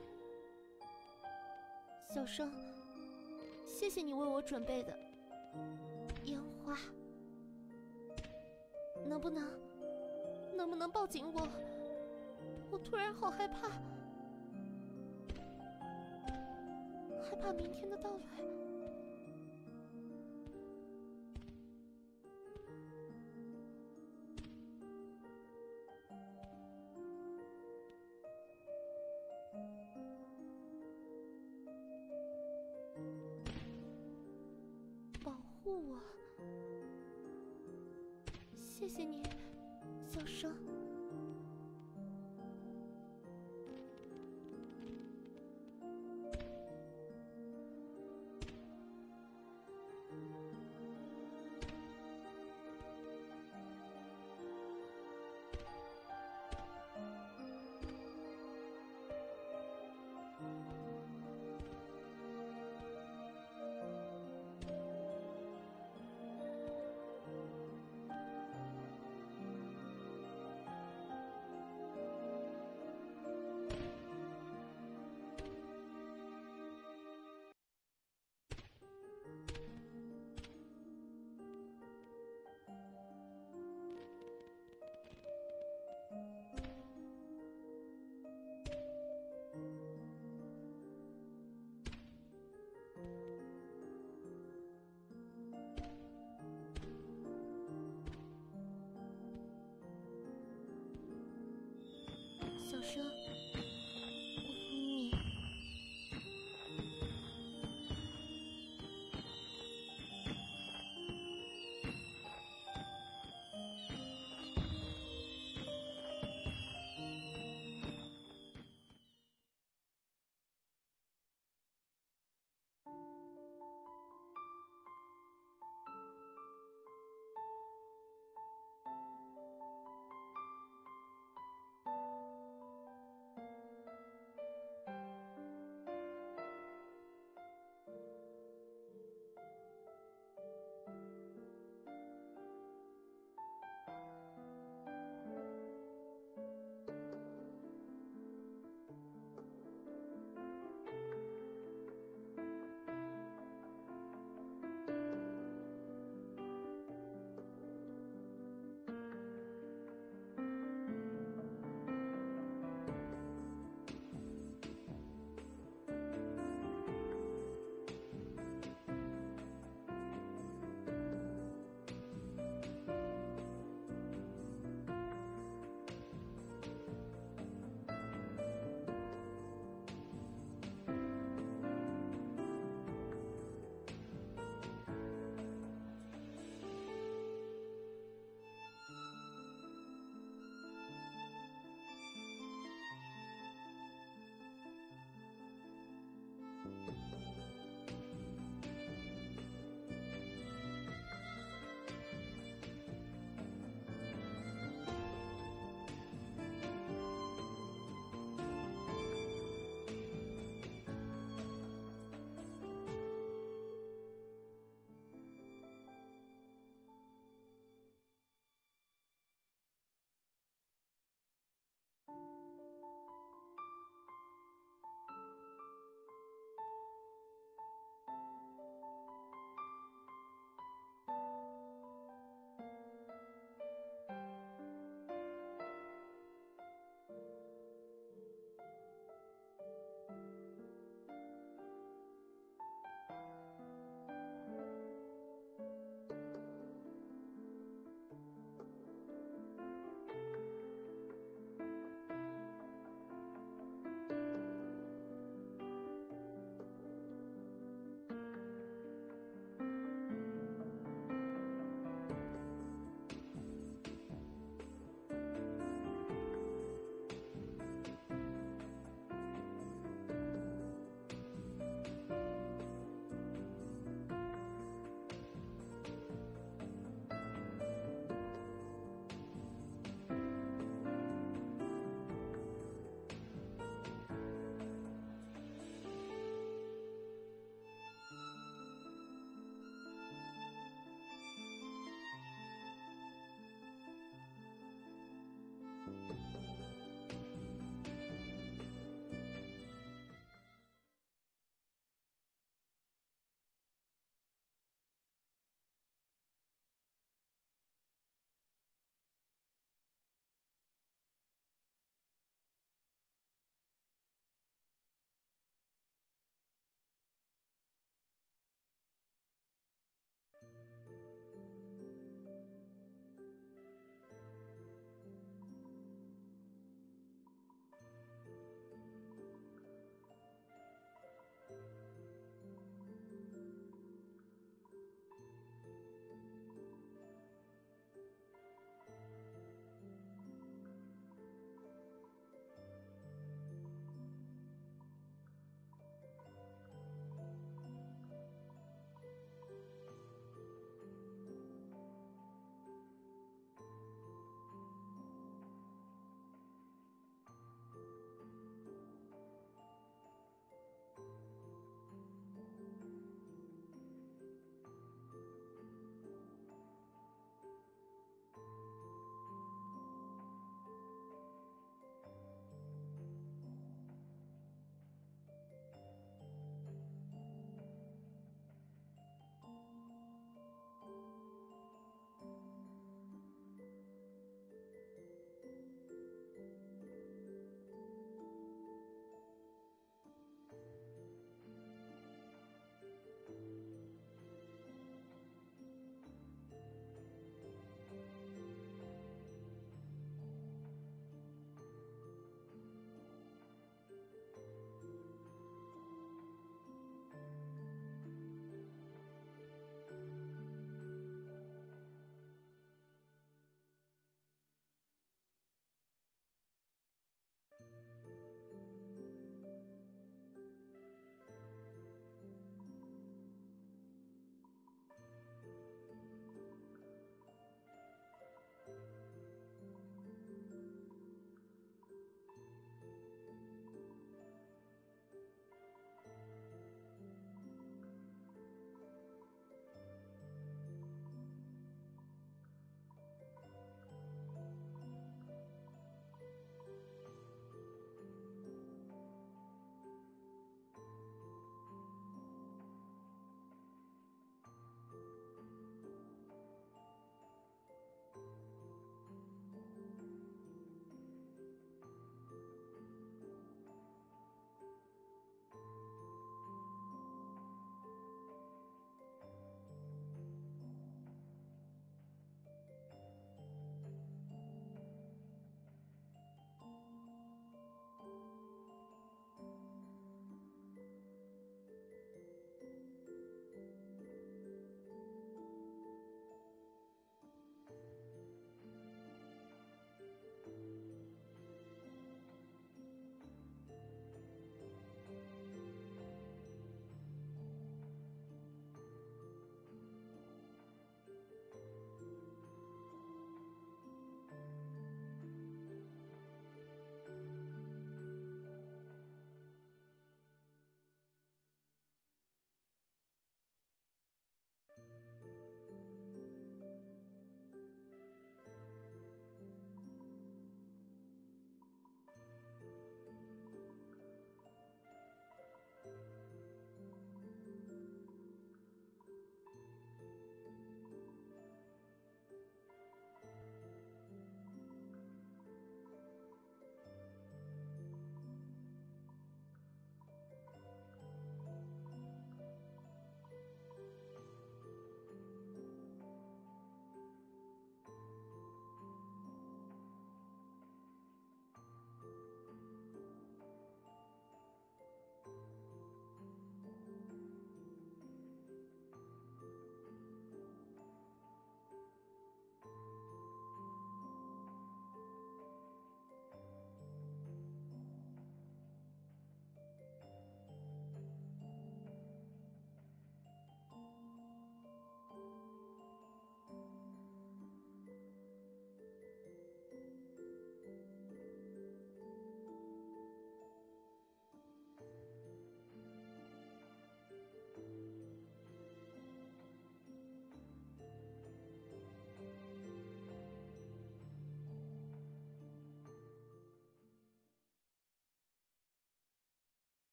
小生，谢谢你为我准备的烟花。能不能抱紧我？我突然好害怕，害怕明天的到来。保护我，谢谢你，小生。小生，你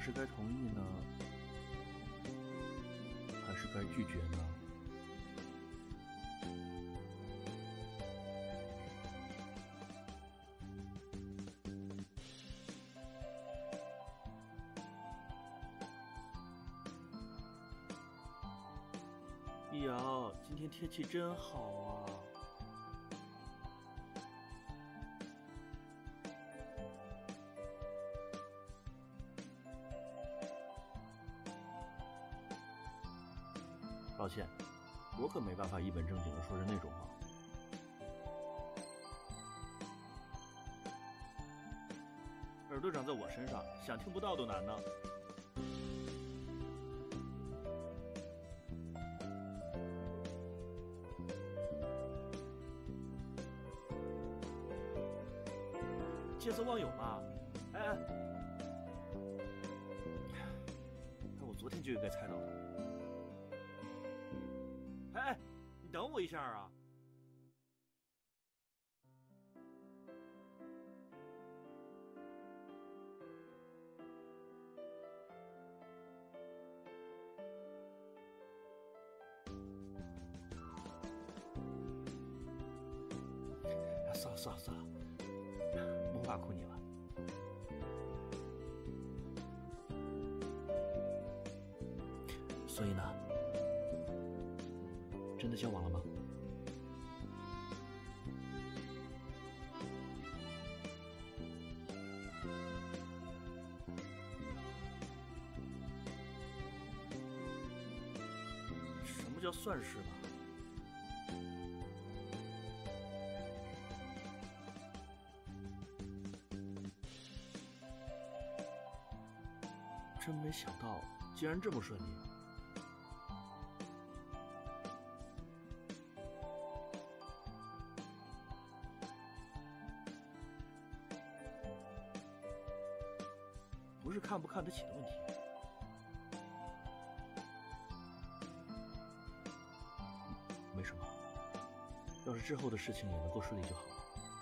是该同意呢，还是该拒绝呢？易遥，今天天气真好啊！抱歉，我可没办法一本正经的说着那种话。耳朵长在我身上，想听不到都难呢。见色忘友嘛！哎，我昨天就应该猜到的。哎，你等我一下啊！算了，不挖苦你了。所以呢，真的交往了吗？什么叫算是吧？真没想到，竟然这么顺利。不是看不看得起的问题。没什么，要是之后的事情也能够顺利就好了。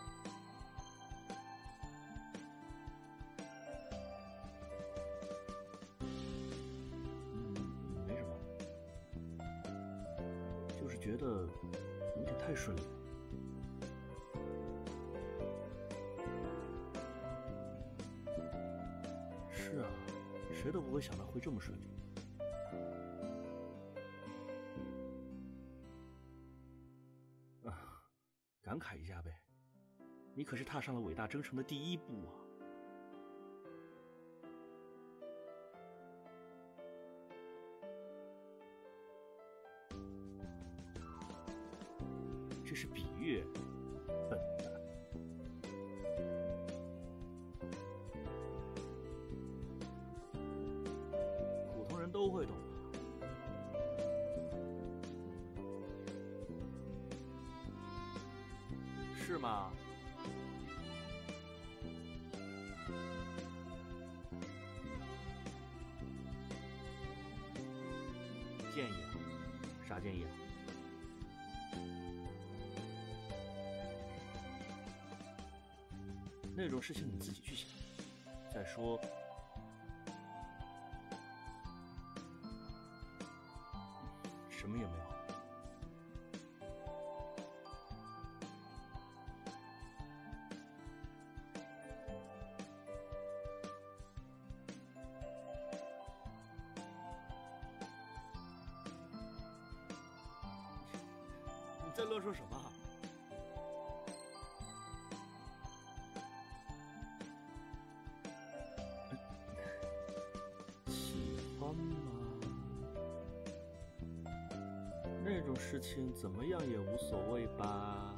没什么，就是觉得有点太顺利了。是啊，谁都不会想到会这么顺利。感慨一下呗，你可是踏上了伟大征程的第一步啊！这是比喻，笨蛋。普通人都会懂。是吗？建议啊？啥建议啊？那种事情你自己去想。再说，什么也没有。你在乱说什么？喜欢吗？那种事情怎么样也无所谓吧。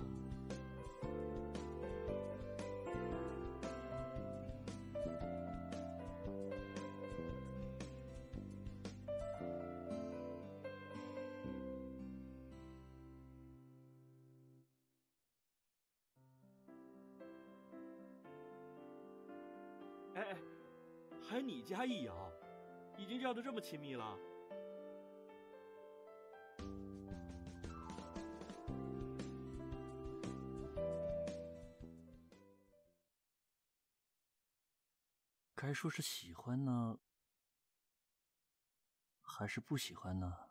哎，还你加易遥，已经叫得这么亲密了。该说是喜欢呢， 还是不喜欢呢？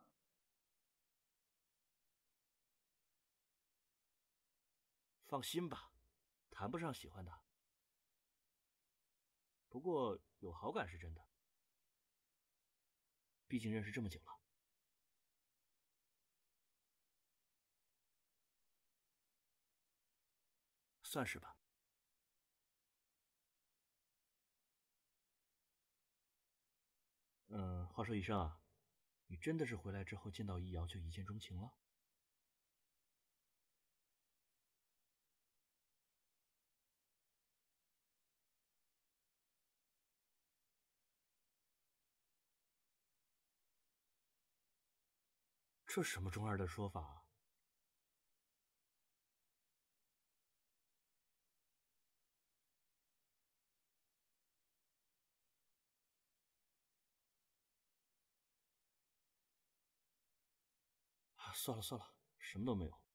放心吧，谈不上喜欢的。不过有好感是真的，毕竟认识这么久了。算是吧。话说医生啊，你真的是回来之后见到易遥就一见钟情了？这什么中二的说法啊？算了算了，什么都没有。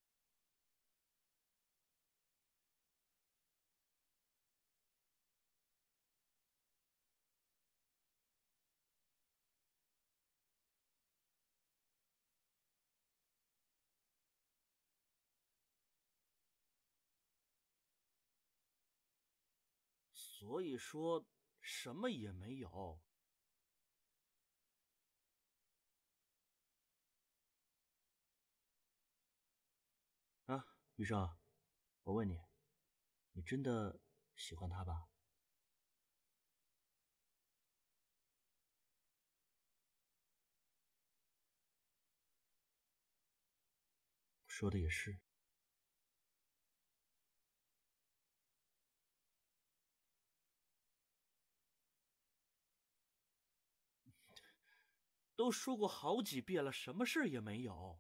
所以说什么也没有。啊，医生，我问你，你真的喜欢他吧？说的也是。都说过好几遍了，什么事也没有。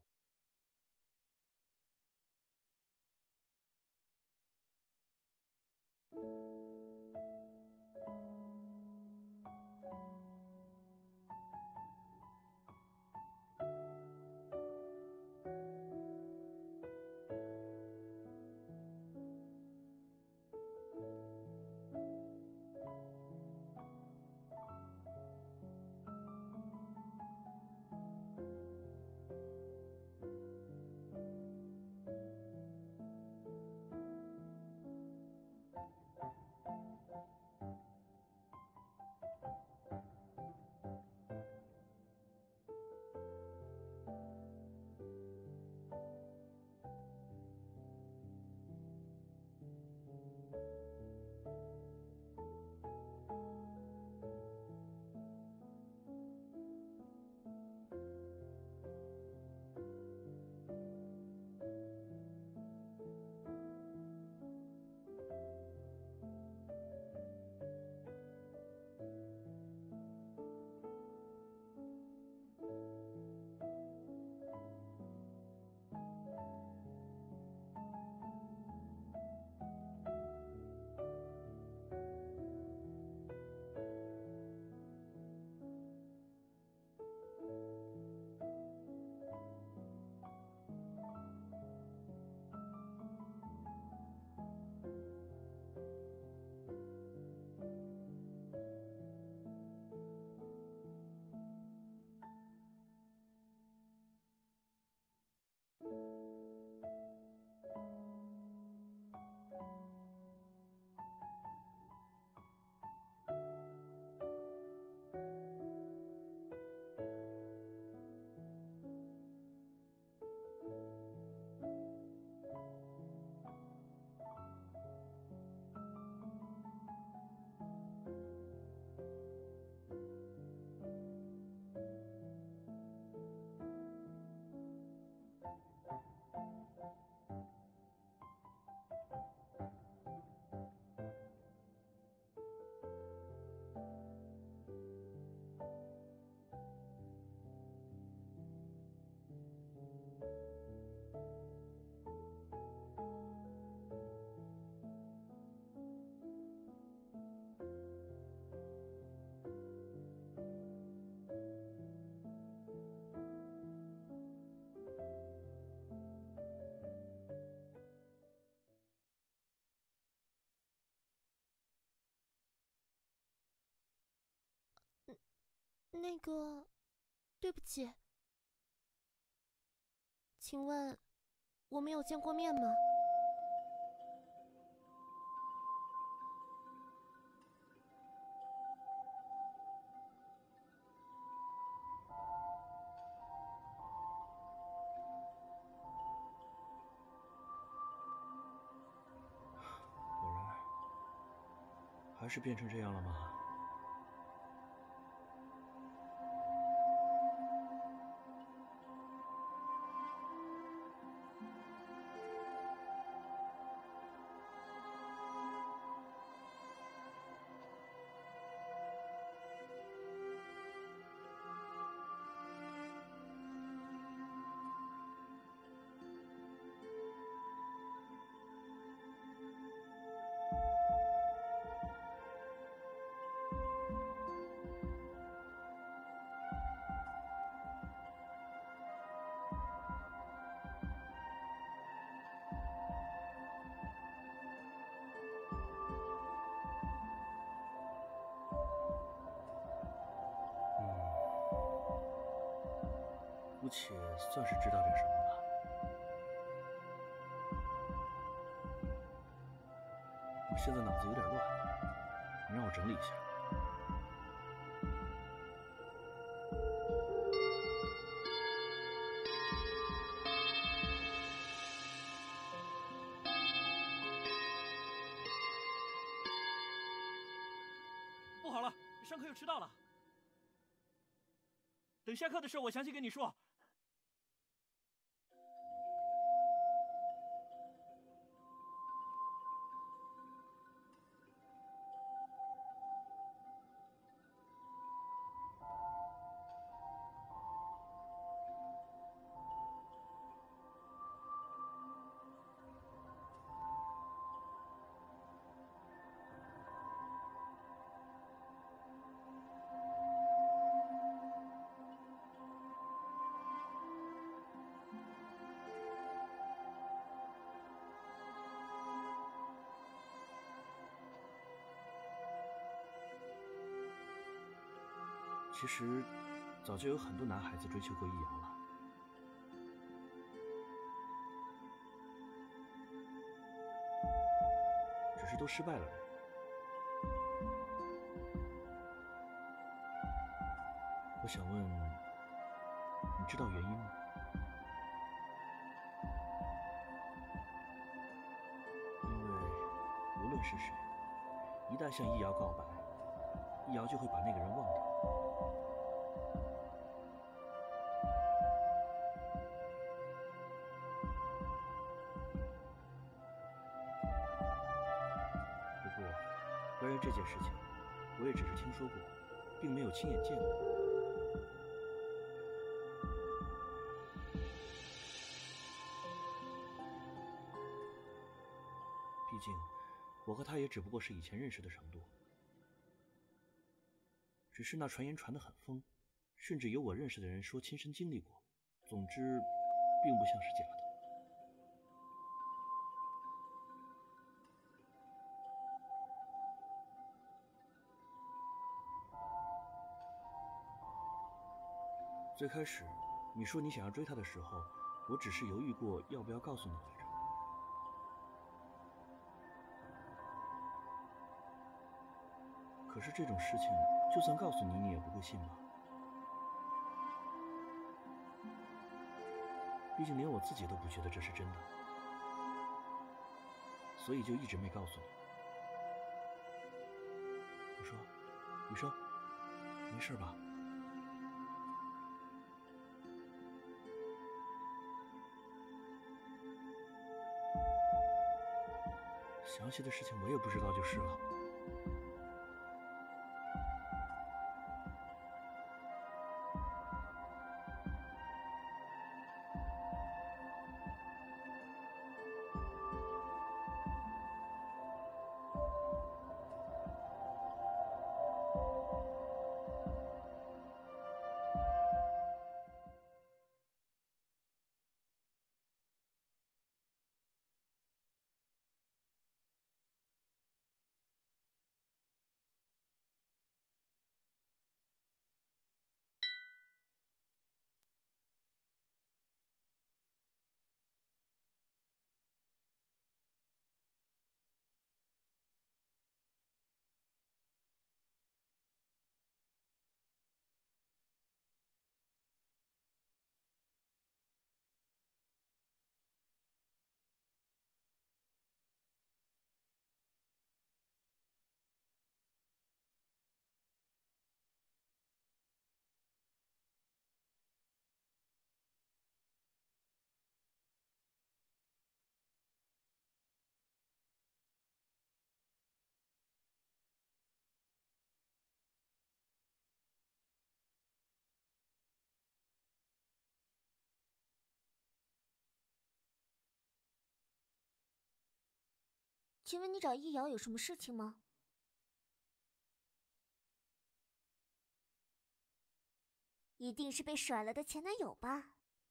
那个， 对不起，请问我们有见过面吗？ 果然，还是变成这样了吗？姑且算是知道点什么吧。我现在脑子有点乱，你让我整理一下。 不好了，上课又迟到了。等下课的事我详细跟你说。 其实，早就有很多男孩子追求过易遥了，只是都失败了而已。我想问，你知道原因吗？因为无论是谁，一旦向易遥告白，易遥就会把那个人忘掉。不过，关于这件事情，我也只是听说过，并没有亲眼见过。毕竟，我和他也只不过是以前认识的程度。只是那传言传得很疯，甚至有我认识的人说亲身经历过。总之，并不像是假的。最开始，你说你想要追他的时候，我只是犹豫过要不要告诉你来着。可是这种事情，就算告诉你，你也不会信吧？毕竟连我自己都不觉得这是真的，所以就一直没告诉你。我说，雨生，没事吧？详细的事情我也不知道就是了。 请问你找易遥有什么事情吗？一定是被甩了的前男友吧？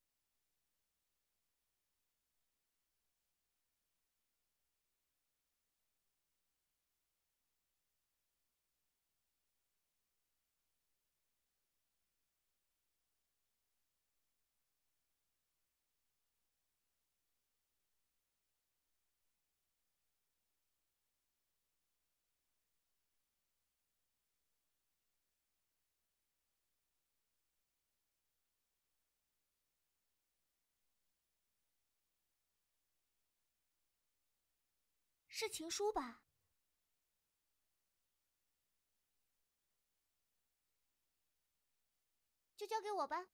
是情书吧？ 就交给我吧。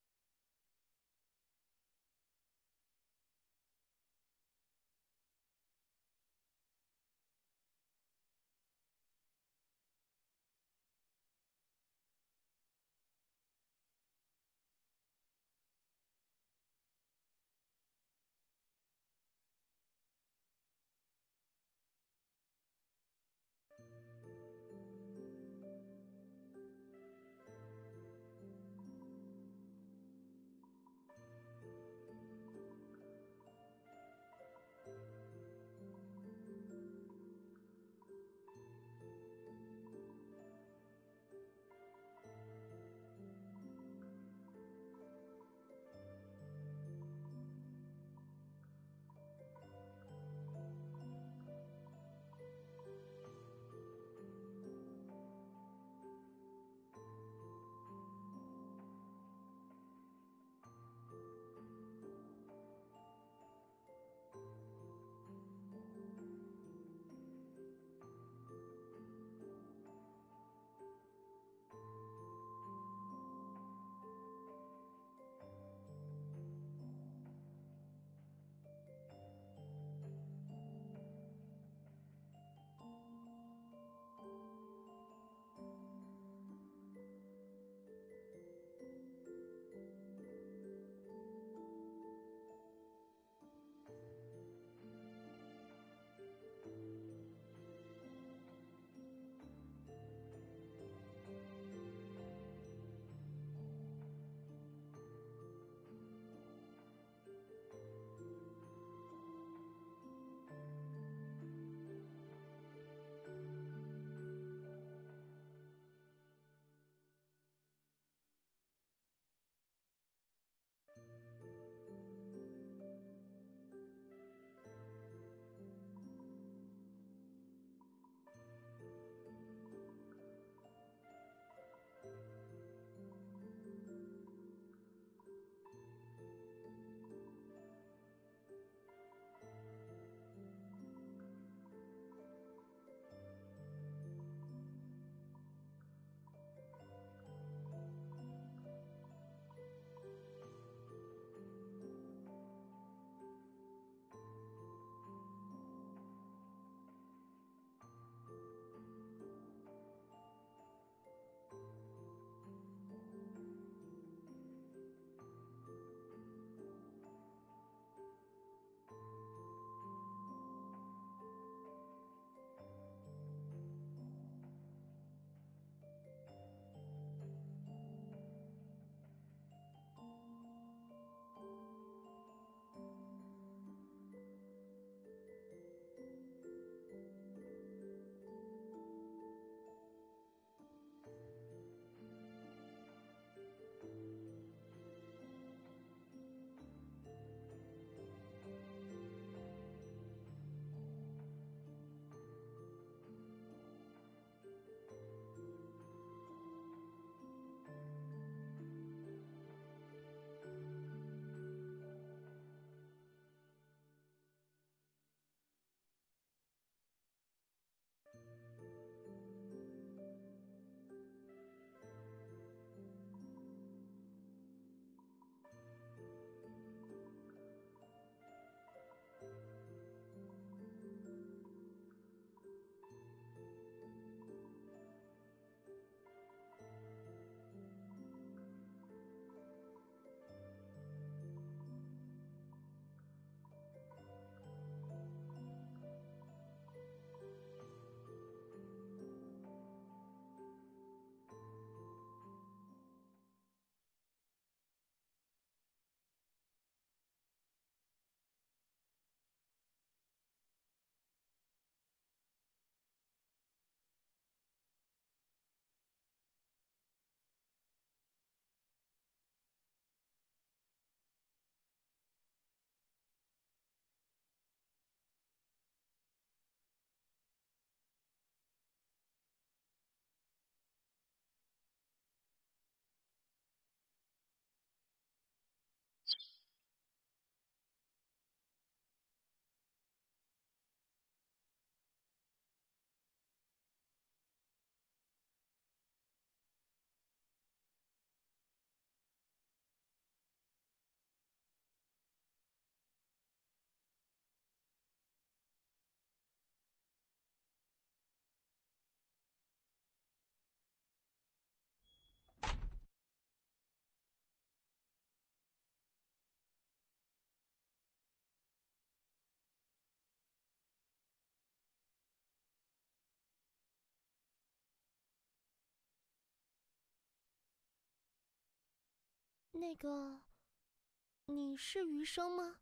那个，你是余生吗？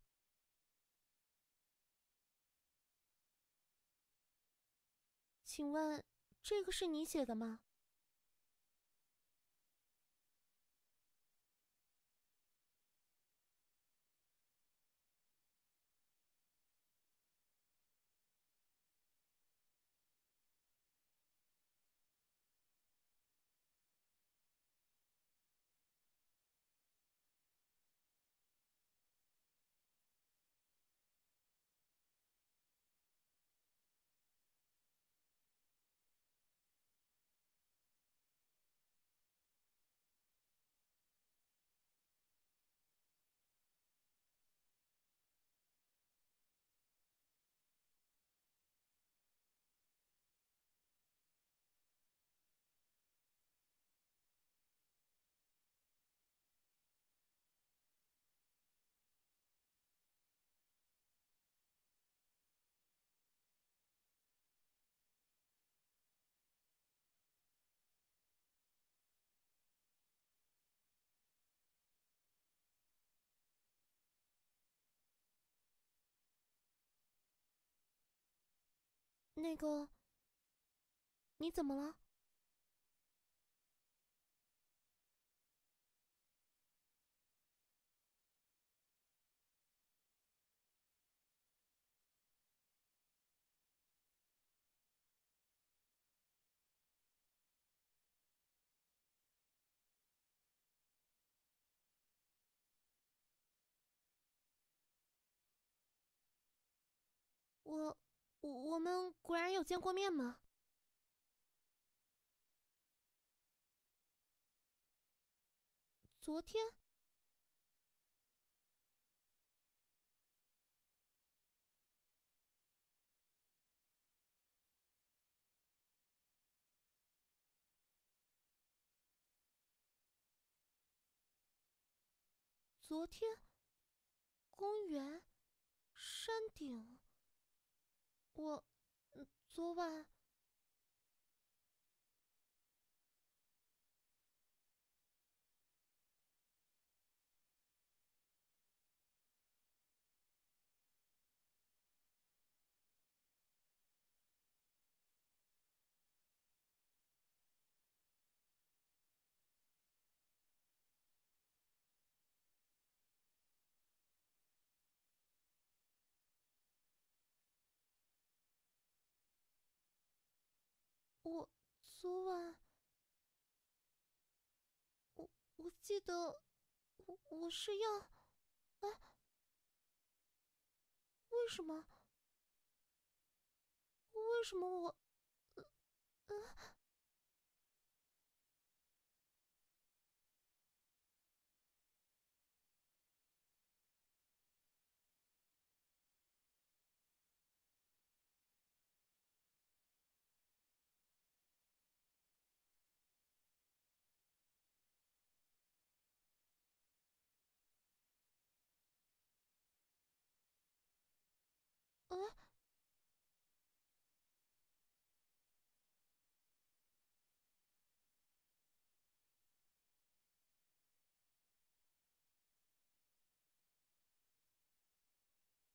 请问这个是你写的吗？那个，你怎么了？我，我们果然有见过面吗？昨天，昨天，公园，山顶，我，昨晚，我昨晚，我记得，我是要，哎，为什么？为什么我，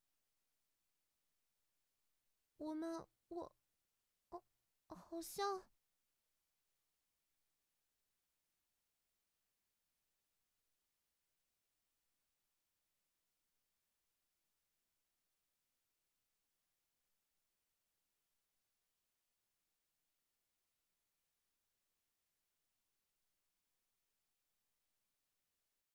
我们，我，哦，好像。